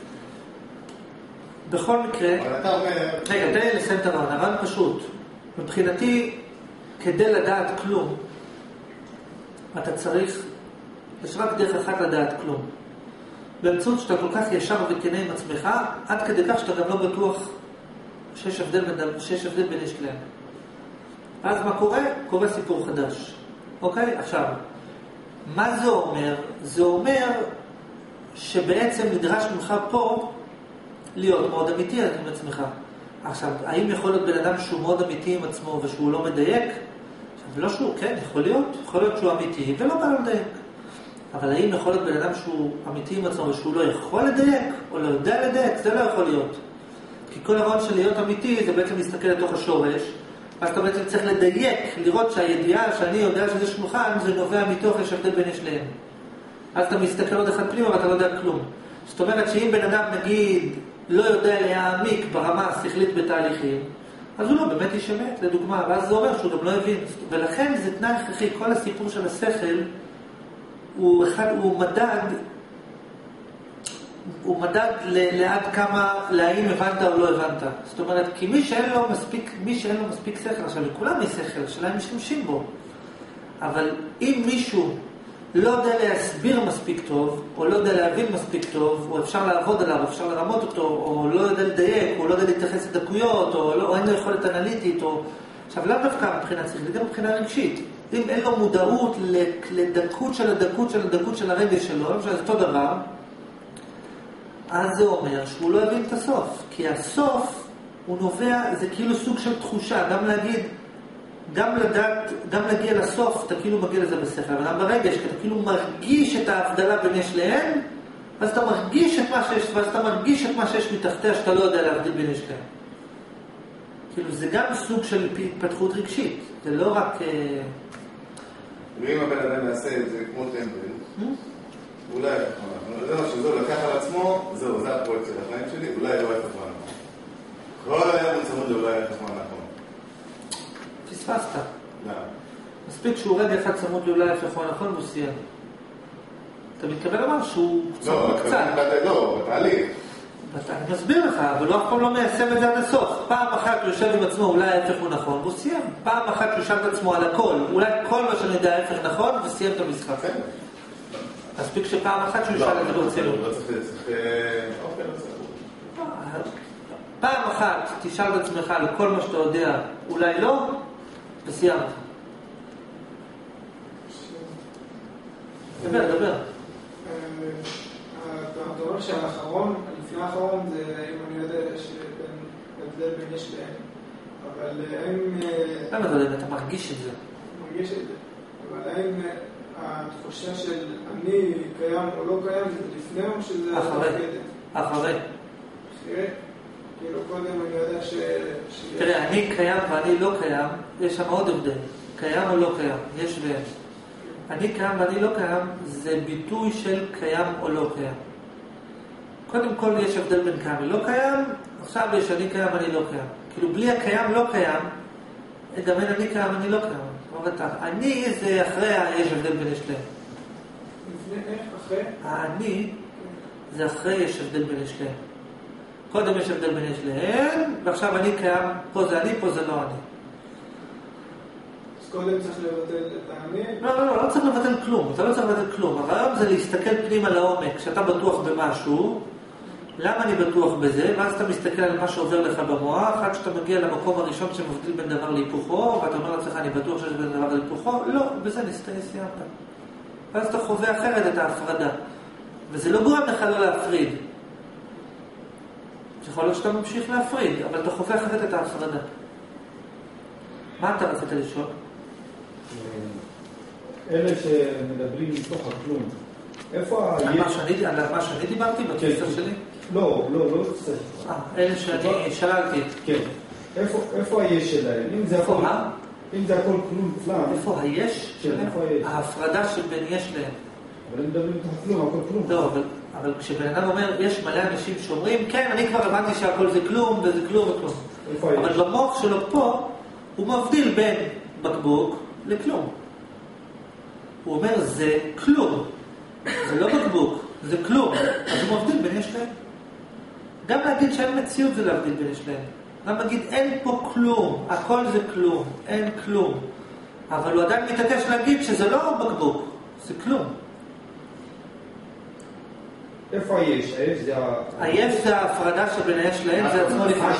בכל מקרה... אבל אתה אומר... רגע, תן לי לסיים את הרעיון. הרעיון פשוט. מבחינתי, כדי לדעת כלום, אתה צריך... יש רק דרך אחת לדעת כלום. באמצעות שאתה כל כך ישר וכנה עם עצמך, עד כדי כך שאתה גם לא בטוח שיש הבדל בין, שיש הבדל בין יש כלל. אז מה קורה? קורה סיפור חדש. אוקיי? עכשיו, מה זה אומר? זה אומר שבעצם נדרש ממך פה להיות מאוד אמיתי עם עצמך. עכשיו, האם יכול להיות בן אדם שהוא מאוד אמיתי עם עצמו ושהוא לא מדייק? עכשיו, לא שהוא, כן, יכול להיות. יכול להיות שהוא אמיתי ולא בא לדייק. אבל האם יכול להיות בן אדם שהוא אמיתי עם עצמו ושהוא לא יכול לדייק או לא יודע לדייק? זה לא יכול להיות. כי כל הרעיון של להיות אמיתי זה בעצם להסתכל לתוך השורש, אז אתה בעצם צריך לדייק, לראות שהידיעה שאני יודע שזה שולחן, זה נובע מתוך יש הבדל בין יש להם. אז אתה מסתכל עוד אחד פנימה ואתה לא יודע כלום. זאת אומרת שאם בן אדם נגיד לא יודע להעמיק ברמה השכלית בתהליכים, אז הוא לא באמת איש אמת, לדוגמה, ואז זה אומר שהוא גם לא הבין. ולכן זה תנאי הכרחי, כל הסיפור של השכל הוא, אחד, הוא מדד, הוא מדד לעד כמה, להאם הבנת או לא הבנת. זאת אומרת, כי מי שאין לו מספיק, מי שאין לו מספיק שכל, עכשיו לכולם יש שכל, שלהם משתמשים בו. אבל אם מישהו לא יודע להסביר מספיק טוב, או לא יודע להבין מספיק טוב, או אפשר לעבוד עליו, אפשר לרמות אותו, או לא יודע לדייק, או לא יודע להתייחס לדקויות, או, לא, או אין לו יכולת אנליטית, או... עכשיו, לא דווקא מבחינה שכלית, גם מבחינה רגשית. אם אין לו מודעות לדקות של הדקות של הדקות של הרגש שלו, למשל, זה אותו דבר, אז זה אומר שהוא לא הבין את הסוף. כי הסוף, הוא נובע, זה כאילו סוג של תחושה, גם להגיד, גם לדעת, גם להגיע לסוף, אתה כאילו מגיע לזה בשכל, אבל גם ברגש, כי אתה כאילו מרגיש את ההבדלה בין יש להם, אז אתה מרגיש את מה שיש, ואז אתה מרגיש את מה שיש מתחתיה, שאתה לא יודע להבדיל בין יש להם. כאילו, זה גם סוג של התפתחות רגשית, זה לא רק... ואם הבן אדם יעשה את זה כמו טמבל, אולי איך נכון, זה מה שזו לקח על עצמו, זהו, זה הפרויקט של החיים שלי, אולי לא איך נכון. כל היום הוא צמוד לאולי איך נכון נכון. פספסת. לא. מספיק שהוא רגע אחד צמוד לאולי איך נכון נכון, הוא סיים. אתה מתכוון לומר שהוא צמוד קצת. לא, בתהליך. אני מסביר לך, אבל הוא אף פעם לא מיישם את זה עד הסוף. פעם אחת הוא יושב עם עצמו, אולי ההפך הוא נכון, והוא סיים. פעם אחת הוא יושב את עצמו על הכל, אולי כל מה שאני יודע ההפך נכון, וסיים את המשחק. מספיק שפעם אחת שהוא ישאל את זה ברצינות. לא צריך... אוקיי, לא צריך. פעם אחת תשאל את עצמך על כל מה שאתה יודע, אולי לא, וסיימת. דבר, דבר. אתה אומר שהאחרון, לפני האחרון זה אם אני יודע שהבדל בין יש להם, אבל האם... למה אתה יודע, אתה מרגיש את זה? מרגיש את זה, אבל האם התחושה של אני קיים או לא קיים זה לפני או שזה... אחרי, אחרי. אחרי? כאילו קודם אני יודע ש... תראה, אני קיים ואני לא קיים, יש שם עוד הבדל. קיים או לא קיים, יש ואין. אני קיים ואני לא קיים, זה ביטוי של קיים או לא קיים. קודם כל יש הבדל בין קיים ולא קיים, עכשיו יש אני קיים ואני לא קיים. כאילו בלי הקיים לא קיים, גם אין אני קיים ואני לא קיים. אומרת, אני זה אחרי יש הבדל בין יש להם. לפני איך? אחרי? אני זה אחרי יש הבדל בין יש להם. קודם יש הבדל בין יש להם, ועכשיו אני קיים, פה זה אני, פה זה לא אני. אז קודם צריך לבטל את האני? לא, לא, לא, לא צריך לבטל כלום, אתה לא צריך לבטל כלום. הרעיון זה להסתכל פנימה לעומק, כשאתה בטוח במשהו, למה אני בטוח בזה? ואז אתה מסתכל על מה שעובר לך במוח, עד שאתה מגיע למקום הראשון שמבדיל בין דבר להיפוכו, ואתה אומר לעצמך, אני בטוח שיש בין דבר להיפוכו, לא, בזה נסתיימת. ואז אתה חווה אחרת את ההפרדה. וזה לא גורם לך לא להפריד. יכול להיות שאתה ממשיך להפריד, אבל אתה חווה אחרת את ההפרדה. מה אתה רצית לשאול? אלה שמדברים מתוך הכלום. איפה ה... על מה שאני דיברתי בתפיסה שלי? לא, לא, לא תפיסה שלך. אלה שאני שאלתי. כן. איפה היש שלהם? איפה מה? אם זה הכל כלום כלם. איפה היש? איפה היש? ההפרדה שבין יש להם. אבל הם מדברים מתוך כלום, הכל כלום. לא, אבל... אבל כשבן אדם אומר, יש מלא אנשים שאומרים, כן, אני כבר הבנתי שהכל זה כלום, וזה כלום וכלום. אבל במוח שלו פה, הוא מבדיל בין בקבוק לכלום. הוא אומר, זה כלום. זה לא בקבוק, זה כלום. אז הוא מבדיל בין יש להם. גם להגיד שאין מציאות זה להבדיל בין יש להם. גם להגיד, אין פה כלום, הכל זה כלום, אין כלום. אבל הוא עדיין מתעקש להגיד שזה לא בקבוק, זה כלום. איפה היש? היש זה ה... היש זה ההפרדה שבין היש להם, זה עצמו לפני.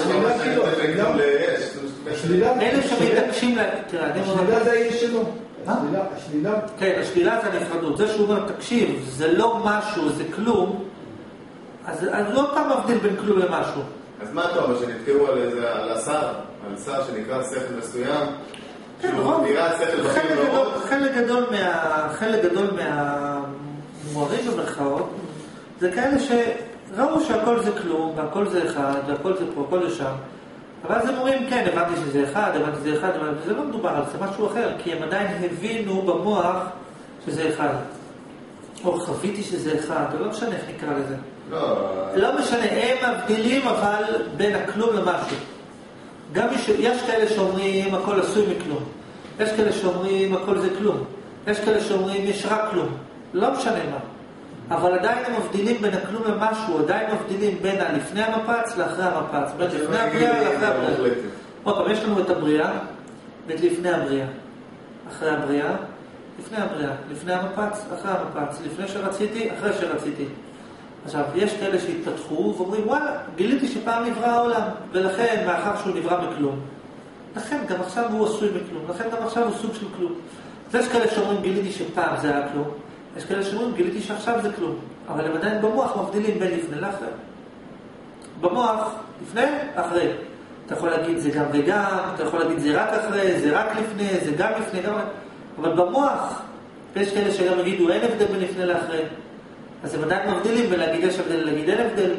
השלילה... אלה שמתעקשים לה... השלילה זה היש שלו. השלילה... כן, השלילה זה הנפרדות. זה שהוא אומר, תקשיב, זה לא משהו, זה כלום, אז לא אתה מבדיל בין כלום למשהו. אז מה אתה אומר, שנתקעו על השר, על שר שנקרא שכל מסוים, שהוא נראה שכל בכיר מאוד? חלק גדול מהמוארים במרכאות, זה כאלה שראו שהכל זה כלום, והכל זה אחד, והכל זה פה, הכל זה שם. אבל אז הם אומרים, כן, הבנתי שזה אחד, הבנתי שזה אחד, אבל זה לא מדובר על זה, משהו אחר, כי הם עדיין הבינו במוח שזה אחד. או חוויתי שזה אחד, או לא משנה איך נקרא לזה. לא. לא משנה, הם מבדילים אבל בין הכלום למשהו. גם יש כאלה שאומרים, הכל עשוי מכלום. יש כאלה שאומרים, הכל זה כלום. יש כאלה שאומרים, יש רק כלום. לא משנה מה. אבל עדיין הם מבדילים בין הכלום למשהו, עדיין מבדילים בין הלפני המפץ לאחרי המפץ, בין לפני הבריאה לאחרי הבריאה. עוד פעם, יש לנו את הבריאה ואת לפני הבריאה. אחרי הבריאה, לפני הבריאה, לפני המפץ, אחרי המפץ, לפני שרציתי, אחרי שרציתי. עכשיו, יש כאלה שהתפתחו ואומרים, וואלה, גיליתי שפעם נברא העולם, ולכן, מאחר שהוא נברא מכלום, לכן גם עכשיו הוא עשוי מכלום, לכן גם עכשיו הוא סוג של כלום. אז יש כאלה שאומרים, גיליתי שפעם זה היה כלום, יש כאלה שאומרים, גיליתי שעכשיו זה כלום, אבל הם עדיין במוח מבדילים בין לפני לאחרי. במוח, לפני, אחרי. אתה יכול להגיד זה גם וגם, אתה יכול להגיד זה רק אחרי, זה רק לפני, זה גם לפני, גם... אבל במוח, יש כאלה שגם יגידו, אין הבדל בין לפני לאחרי. אז הם עדיין מבדילים ולהגיד יש הבדל, להגיד אין הבדל.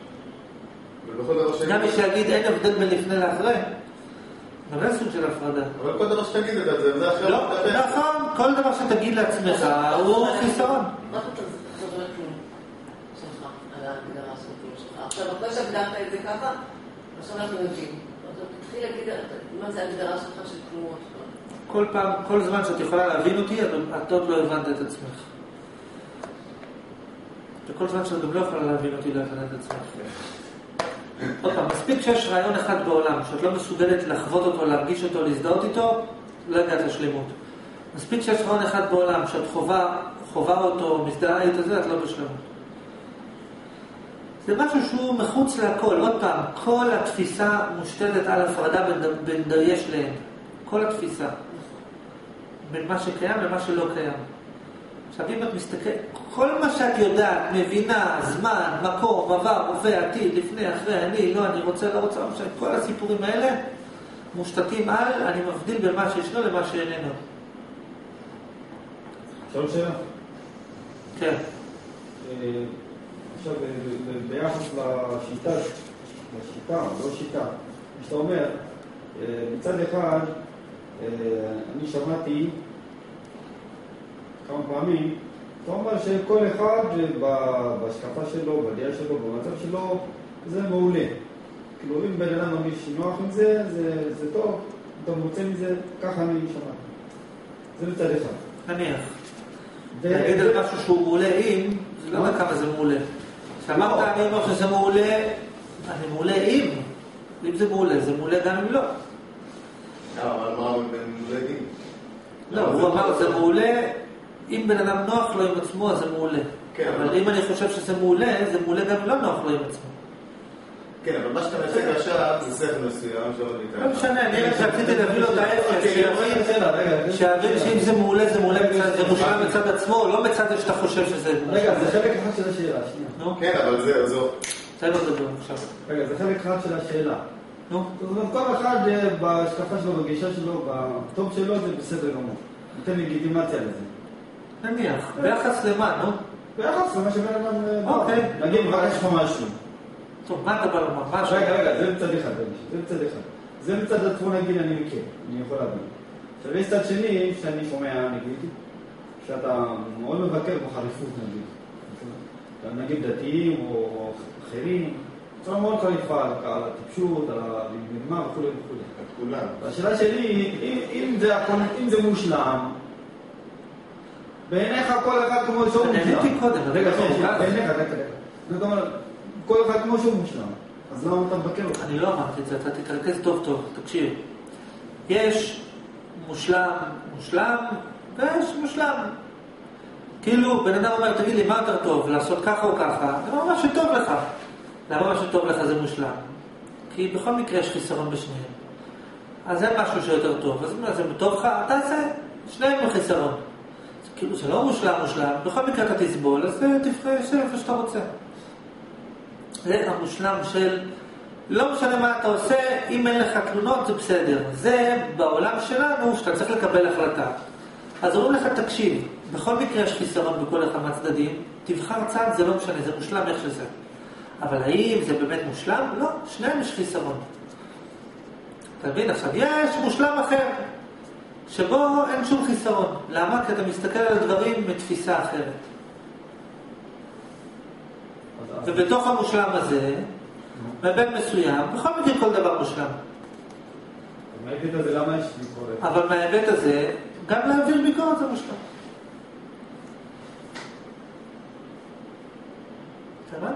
גם מי שיגיד אין הבדל בין לפני לאחרי, אבל זה סוג של הפרדה. אבל כל דבר שתגיד את זה, זה אחרי... לא, נכון, כל דבר שתגיד לעצמך הוא חיסרון. מה אתה זוכר כלום שלך, על ההגדרה של כלום שלך? עכשיו, אחרי שהגדרת את זה ככה, עכשיו אנחנו יודעים. תתחיל להגיד, מה זה ההגדרה שלך של כלומות? כל פעם, כל זמן שאת יכולה להבין אותי, את עוד לא הבנת את עצמך. וכל זמן שאת גם לא יכולה להבין אותי, לא הבנת את עצמך. עוד פעם, מספיק שיש רעיון אחד בעולם, שאת לא מסוגלת לחוות אותו, להרגיש אותו, להזדהות איתו, לא הגעת לשלמות. מספיק שיש רעיון אחד בעולם, שאת חובה, חובה אותו, מזדהה איתו, זה, את לא בשלמות. זה משהו שהוא מחוץ להכל. עוד פעם, כל התפיסה מושתתת על הפרדה בין, בין דייש להן. כל התפיסה. בין מה שקיים למה שלא קיים. עכשיו, אם את מסתכלת, כל מה שאת יודעת, מבינה, זמן, מקום, עבר, הווה, עתיד, לפני, אחרי, אני, לא, אני רוצה, לא רוצה, כל הסיפורים האלה מושתתים על, אני מבדיל בין מה שישנו למה שאיננו. שאול שאלה? כן. עכשיו, ביחס לשיטה, לשיטה, לא שיטה, שאתה אומר, מצד אחד, אני שמעתי כמה פעמים, אתה אומר שכל אחד בהשקפה שלו, בדעה שלו, במצב שלו, זה מעולה. כאילו, אם בן אדם מרגיש שנוח עם זה, זה, זה טוב, אתה מוצא מזה, ככה אני שמעתי. זה מצד אחד. נניח. להגיד על משהו שהוא מעולה אם, זה לא יודע כמה זה מעולה. כשאמרת אני אומר שזה מעולה, אני מעולה אם. אם זה מעולה, זה מעולה גם אם לא. אבל מה הוא מעולה אם? לא, הוא אמר זה מעולה, אם בן אדם נוח לו עם עצמו, זה מעולה. אבל אם אני חושב שזה מעולה, זה מעולה גם אם לא נוח לו עם עצמו. כן, אבל מה שאתה מייצג עכשיו זה ספר מסוים שעוד ניתן. לא משנה, אני רק רציתי להביא לו את האפס, שיבין שאם זה מעולה, זה מעולה מצד, זה מושלם מצד עצמו, לא מצד שאתה חושב שזה מושלם. רגע, זה חלק אחד של השאלה, שנייה. כן, אבל זה, זו. זה לא לדבר עכשיו. רגע, זה חלק אחד של השאלה. נו? זאת אומרת, כל אחד בהשקפה שלו, בגישה שלו, בטוב שלו, זה בסדר גמור. ניתן לגיטימציה לזה. נניח, ביחס למה, נו? ביחס למה שבן אדם... אוקיי. נגיד, מבקש לך משהו. טוב, מה אתה בא לומר? משהו? רגע, רגע, זה מצד אחד, זה מצד אחד. זה מצד עצמו, נגיד, אני מכיר, אני יכול להבין. עכשיו, יש צד שני, שאני שומע, נגיד, שאתה מאוד מבקר בחריפות, נגיד. נגיד דתיים או אחרים, צורה מאוד חריפה על הטיפשות, על המרמה וכו' וכו'. את כולם. והשאלה שלי, אם זה מושלם, בעיניך כל אחד כמו שהוא מושלם. אני הייתי קודם, רגע, בעיניך, רגע, רגע. זאת אומרת, כל אחד כמו שהוא מושלם. אז למה אתה מבקר אותך? אני לא אמרתי את זה, אתה תתרכז טוב טוב, תקשיב. יש מושלם, מושלם, ויש מושלם. כאילו, בן אדם אומר, תגיד לי, מה יותר טוב, לעשות ככה או ככה? זה אומר שטוב לך. למה מה שטוב לך זה מושלם? כי בכל מקרה יש חיסרון בשניהם. אז זה משהו שיותר טוב. אז מה, זה טוב לך? תעשה, שניהם בחיסרון. כאילו, זה לא מושלם, מושלם. בכל מקרה אתה תסבול, אז תבחר איפה שאתה רוצה. זה המושלם של לא משנה מה אתה עושה, אם אין לך תלונות זה בסדר. זה בעולם שלנו שאתה צריך לקבל החלטה. אז אומרים לך תקשיב, בכל מקרה יש חיסרון בכל אחד מהצדדים, תבחר צד, זה לא משנה, זה מושלם איך שזה. אבל האם זה באמת מושלם? לא, שניהם יש חיסרון. אתה מבין? עכשיו, יש מושלם אחר, שבו אין שום חיסרון. למה? כי אתה מסתכל על הדברים מתפיסה אחרת. ובתוך המושלם הזה, מבית מסוים, בכל מקרה כל דבר מושלם. מההיבט הזה למה יש ביקורת? אבל מההיבט הזה, גם להעביר ביקורת זה מושלם. תראה?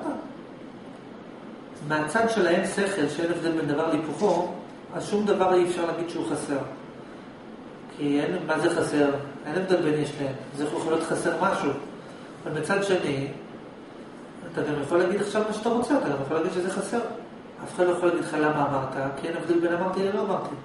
מהצד של האין שכל, שאין הבדל בין דבר להיפוכו, אז שום דבר אי אפשר להגיד שהוא חסר. כי אין, מה זה חסר? אין הבדל בין יש להם. זה יכול להיות חסר משהו. אבל מצד שני, אתה גם יכול להגיד עכשיו מה שאתה רוצה, אתה גם יכול להגיד שזה חסר. אף אחד לא יכול להגיד לך למה אמרת, כי אין הבדל בין אמרתי ללא אמרתי.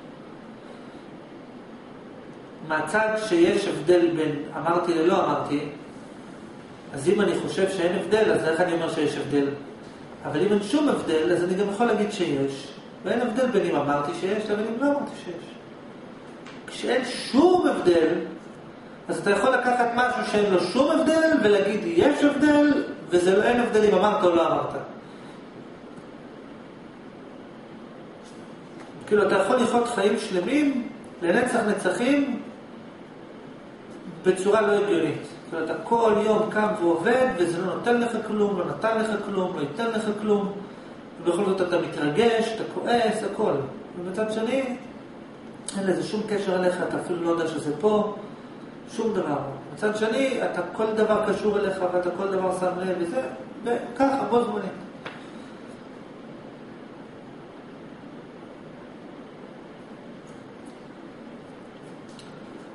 מהצד שיש הבדל בין אמרתי ללא אמרתי, אז אם אני חושב שאין הבדל, אז איך אני אומר שיש הבדל? אבל אם אין שום הבדל, אז אני גם יכול להגיד שיש. ואין הבדל בין אם אמרתי שיש, לבין אם לא אמרתי שיש. כשאין שום הבדל, אז אתה יכול לקחת משהו שאין לו שום הבדל, ולהגיד יש הבדל, וזה לא אין הבדל אם אמרת או לא אמרת. כאילו אתה יכול לחיות חיים שלמים, לנצח נצחים, בצורה לא הגיונית. זאת אומרת, אתה כל יום קם ועובד, וזה לא נותן לך כלום, לא נתן לך כלום, לא ייתן לך כלום, ובכל זאת אתה מתרגש, אתה כועס, הכל. ובצד שני, אין לזה שום קשר אליך, אתה אפילו לא יודע שזה פה, שום דבר. בצד שני, אתה כל דבר קשור אליך, ואתה כל דבר שם לב, וזה, וככה, בו זמנית.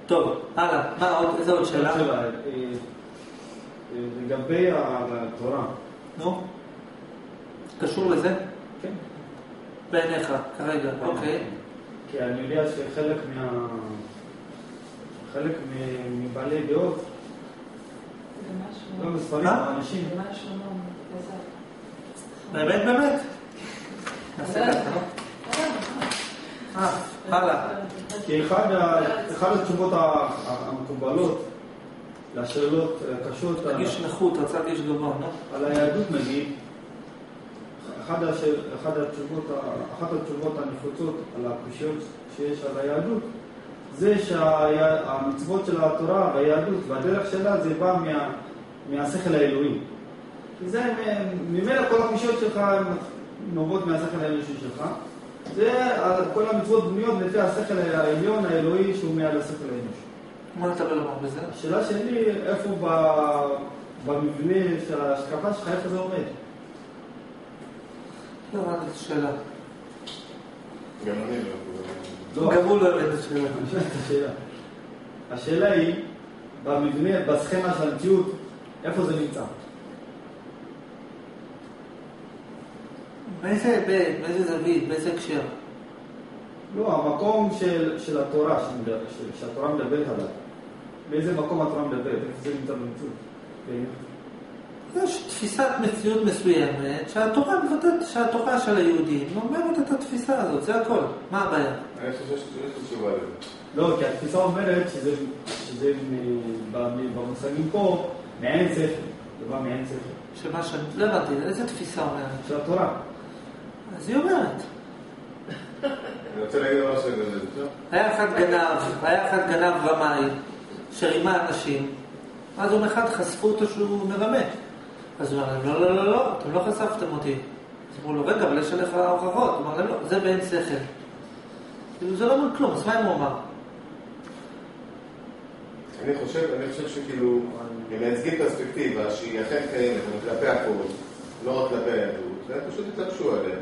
טוב, הלאה. מה עוד? איזה עוד שאלה? שאלה, אה, אה, לגבי התורה. נו? קשור לזה? כן. בעיניך, כרגע, אוקיי. כי אני יודע שחלק מה... חלק מבעלי דעות, לא מספרים, האנשים. באמת, באמת? נעשה ככה, לא? אה, הלאה. כי אחד התשובות המקובלות לשאלות קשות תגיש נחות, רצה להגיש גבוה, לא? על היהדות נגיד, אחת התשובות, אחת התשובות הנפוצות על הקושיות שיש על היהדות, זה שהמצוות של התורה והיהדות והדרך שלה זה בא מה, מהשכל האלוהי. כי זה, ממילא כל הקושיות שלך נובעות מהשכל האנושי שלך. זה, כל המצוות בנויות לפי השכל העליון האלוהי שהוא מעל השכל האנושי. מה אתה בלומר בזה? השאלה שלי, איפה במבנה של ההשקפה שלך, איפה זה עומד? לא הבנתי את השאלה. גם אני לא. גם הוא לא הבנתי את השאלה. השאלה. השאלה היא, במבנה, בסכמה של המציאות, איפה זה נמצא? באיזה היבט, באיזה זווית, באיזה הקשר? לא, המקום של, של התורה, של, שהתורה מדברת עליו. באיזה מקום התורה מדברת? איפה זה נמצא במציאות? יש תפיסת מציאות מסוימת שהתורה מבטאת, שהתורה של היהודים אומרת את התפיסה הזאת, זה הכל. מה הבעיה? אני חושב שיש תשובה לזה. לא, כי התפיסה אומרת שזה, שזה במושגים פה מעין ספר. זה בא מעין ספר. שמה ש... לא הבנתי, איזה תפיסה אומרת? של התורה. אז היא אומרת. אני רוצה להגיד משהו לגבי זה. היה אחד גנב, היה אחד גנב רמאי, שרימה אנשים, אז יום אחד חשפו אותו שהוא מרמה. אז הוא אמר להם, לא, לא, לא, לא, אתם לא חשפתם אותי. אז אמרו לו, רגע, אבל יש עליך הוכחות. הוא אמר להם, לא, זה באין שכל. זה לא אומר כלום, אז מה אם הוא אמר? אני חושב, אני חושב שכאילו, הם מייצגים פרספקטיבה שהיא אכן קיימת, אבל כלפי הכל, לא רק כלפי היהדות, והם פשוט התלבשו עליה.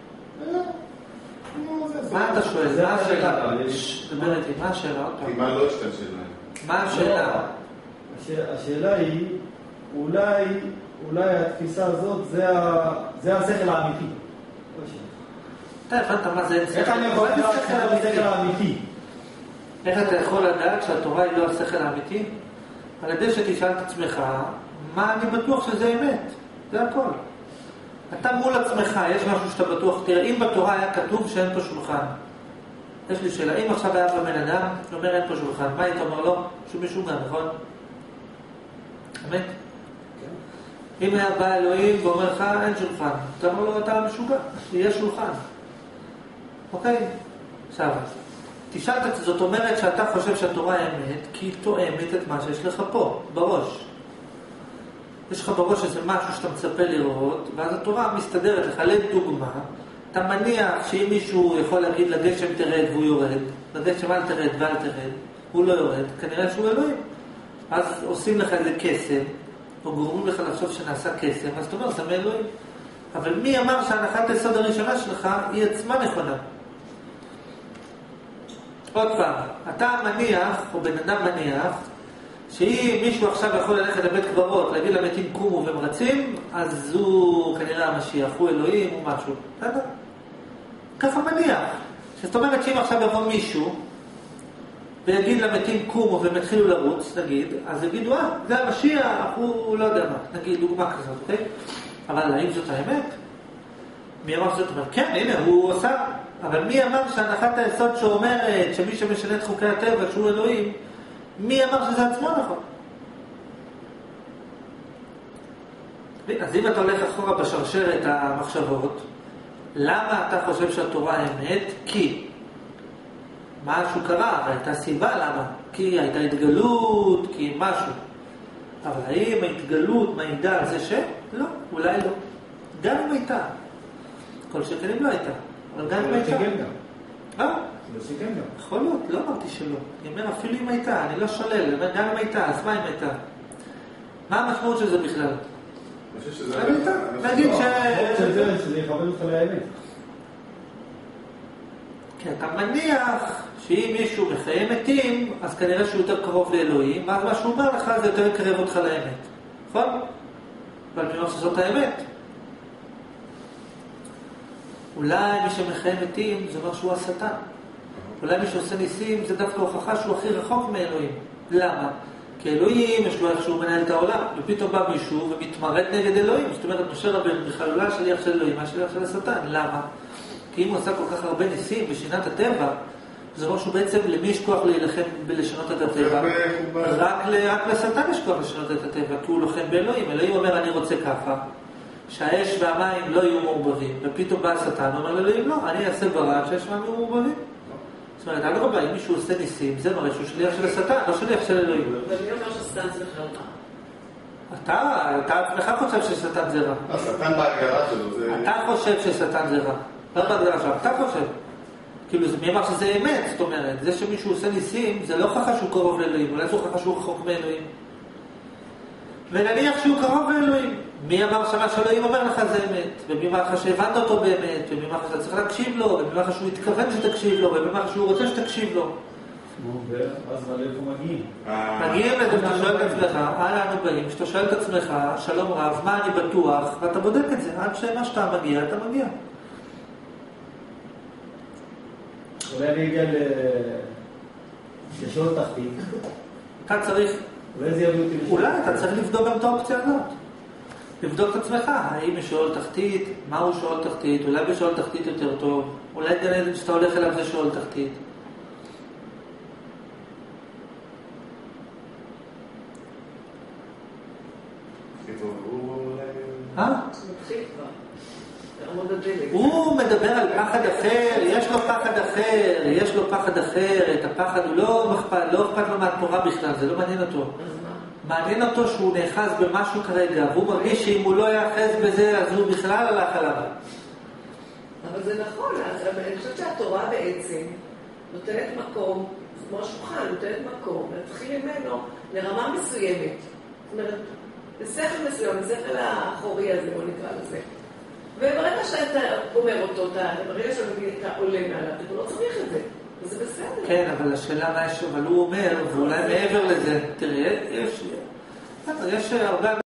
מה אתה שואל? מה השאלה? דבר איתי, מה השאלה? כי מה לא השתמשת להם? מה השאלה? השאלה היא, אולי, אולי התפיסה הזאת זה השכל האמיתי. אתה הבנת מה זה אין שכל? איך אני יכול לדעת שזה השכל האמיתי? איך אתה יכול לדעת שהתורה היא לא השכל האמיתי? על ידי שתשאל את עצמך, מה אני בטוח שזה אמת? זה הכל. אתה מול עצמך, יש משהו שאתה בטוח, תראה, אם בתורה היה כתוב שאין פה שולחן, יש לי שאלה, אם עכשיו היה בבן אדם, הוא אומר אין פה שולחן, מה היית אומר לו? שהוא משוגע, נכון? אמת? אם היה בא אלוהים ואומר לך אין שולחן, אתה אומר לו אתה משוגע, יש שולחן. אוקיי? עכשיו, תשאל את זה, זאת אומרת שאתה חושב שהתורה אמת, כי היא תואמת את מה שיש לך פה, בראש. יש לך בראש איזה משהו שאתה מצפה לראות, ואז התורה מסתדרת לך. לדוגמה, אתה מניח שאם מישהו יכול להגיד לגשם תרד והוא יורד, לגשם אל תרד ואל תרד, הוא לא יורד, כנראה שהוא אלוהים. אז עושים לך איזה קסם, או גורמים לך לחשוב שנעשה קסם, אז אתה אומר, זה מאלוהים. אבל מי אמר שהנחת היסוד הראשונה שלך היא עצמה נכונה? עוד פעם, אתה מניח, או בן אדם מניח, שאם מישהו עכשיו יכול ללכת לבית קברות, להגיד למתים קומו והם רצים, אז הוא כנראה המשיח, הוא אלוהים, הוא משהו. בסדר? ככה מניח. זאת אומרת שאם עכשיו יבוא מישהו, ויגיד למתים קומו והם התחילו לרוץ, נגיד, אז יגידו, אה, זה המשיח, הוא לא יודע מה. נגיד, דוגמה כזאת, אוקיי? אבל האם זאת האמת? מי אמר שזאת אומרת? כן, הנה, הוא עושה. אבל מי אמר שהנחת היסוד שאומרת שמי שמשנה את חוקי הטבע שהוא אלוהים, מי אמר שזה עצמו נכון? אז אם אתה הולך אחורה בשרשרת המחשבות, למה אתה חושב שהתורה אמת? כי משהו קרה, הייתה סיבה למה. כי הייתה התגלות, כי משהו. אבל האם ההתגלות מעידה על זה ש? לא, אולי לא. גם אם הייתה. כל שכן אם לא הייתה. אבל גם אם הייתה. אה? זה סיכם גם. יכול להיות, לא אמרתי שלא. אני אומר, אפילו אם הייתה, אני לא שולל. אני אומר, גם אם הייתה, אז מה אם הייתה? מה המשמעות של זה בכלל? אני חושב שזה... נגיד ש... שזה יכוון אותך לאמת. כי אתה מניח שאם מישהו מחיי מתים, אז כנראה שהוא יותר קרוב לאלוהים, ואז מה שהוא אומר לך זה יותר יקרב אותך לאמת. נכון? אבל אני אומר שזאת האמת. אולי מי שמחיי מתים זה אומר שהוא השטן. אולי מי שעושה ניסים זה דווקא הוכחה שהוא הכי רחוק מאלוהים. למה? כי אלוהים יש לו איך שהוא מנהל את העולם, ופתאום בא מישהו ומתמרד נגד אלוהים. זאת אומרת, משה רבנו בכלל אולי שליח של אלוהים, מה שליח של השטן. למה? כי אם הוא עשה כל כך הרבה ניסים ושינה את הטבע, זה אומר שהוא בעצם למי יש כוח להילחם בלשנות את הטבע? רק, רק לשטן יש כוח לשנות את הטבע, כי הוא לוחם באלוהים. אלוהים אומר, אני רוצה ככה, שהאש והמים לא יהיו מעורבבים, ופתאום בא השטן, אומר לאלוהים, לא, אני אעשה ברק שהאש והמים יהיו מעורבבים. זאת אומרת, אני רבה, אם מישהו עושה ניסים, זה מראה שהוא שליח של השטן, לא שליח של אלוהים. ומי אומר ששטן זה בכלל רע? אתה, אתה עצמך חושב ששטן זה רע. השטן בהגדרה שלו זה... אתה חושב ששטן זה רע. לא בהגדרה שלו, אתה חושב. כאילו, מי אמר שזה אמת? זאת אומרת, זה שמישהו עושה ניסים, זה לא הוכחה שהוא קרוב לאלוהים, אולי זה הוכחה שהוא רחוק מאלוהים. ונניח שהוא קרוב לאלוהים. מי אמר שמה שאלוהים אומר לך זה אמת? ומי אמר לך שהבנת אותו באמת? ומי אמר לך שאתה צריך להקשיב לו? ומי אמר לך שהוא התכוון שתקשיב לו? ומי אמר לך שהוא רוצה שתקשיב לו? אז לאיפה מגיעים? מגיעים לזה, אתה שואל את עצמך, אנה אנו באים, שאתה שואל את עצמך, שלום רב, מה אני בטוח? ואתה בודק את זה, עד שמה שאתה מגיע, אתה מגיע. אולי אני אגיע לשאול תחתית. אתה צריך... אולי זה יביא אותי לשאול. אולי אתה צריך לבדוק גם את האופציה הזאת. לבדוק את עצמך, האם יש שאול תחתית, מהו שאול תחתית, אולי בשאול תחתית יותר טוב, אולי גן עדן שאתה הולך אליו זה שאול תחתית. אה? הוא מדבר על פחד אחר, יש לו פחד אחר, יש לו פחד אחר, את הפחד הוא לא אכפת, לא אכפת לו מהתורה בכלל, זה לא מעניין אותו. מעניין אותו שהוא נאחז במשהו כרגע, והוא מרגיש שאם הוא לא יאחז בזה, אז הוא בכלל הלך עליו. אבל זה נכון, אני חושבת שהתורה בעצם נותנת מקום, כמו השולחן, נותנת מקום, להתחיל ממנו לרמה מסוימת. זאת אומרת, לשכל מסוים, לשכל האחורי הזה, בוא נקרא לזה. וברגע שאתה אומר אותו, ברגע שאתה עולה מעליו, אתה לא צריך את זה. וזה בסדר. כן, אבל השאלה מה יש, אבל הוא אומר, ואולי מעבר לזה, תראה, יש, יש הרבה...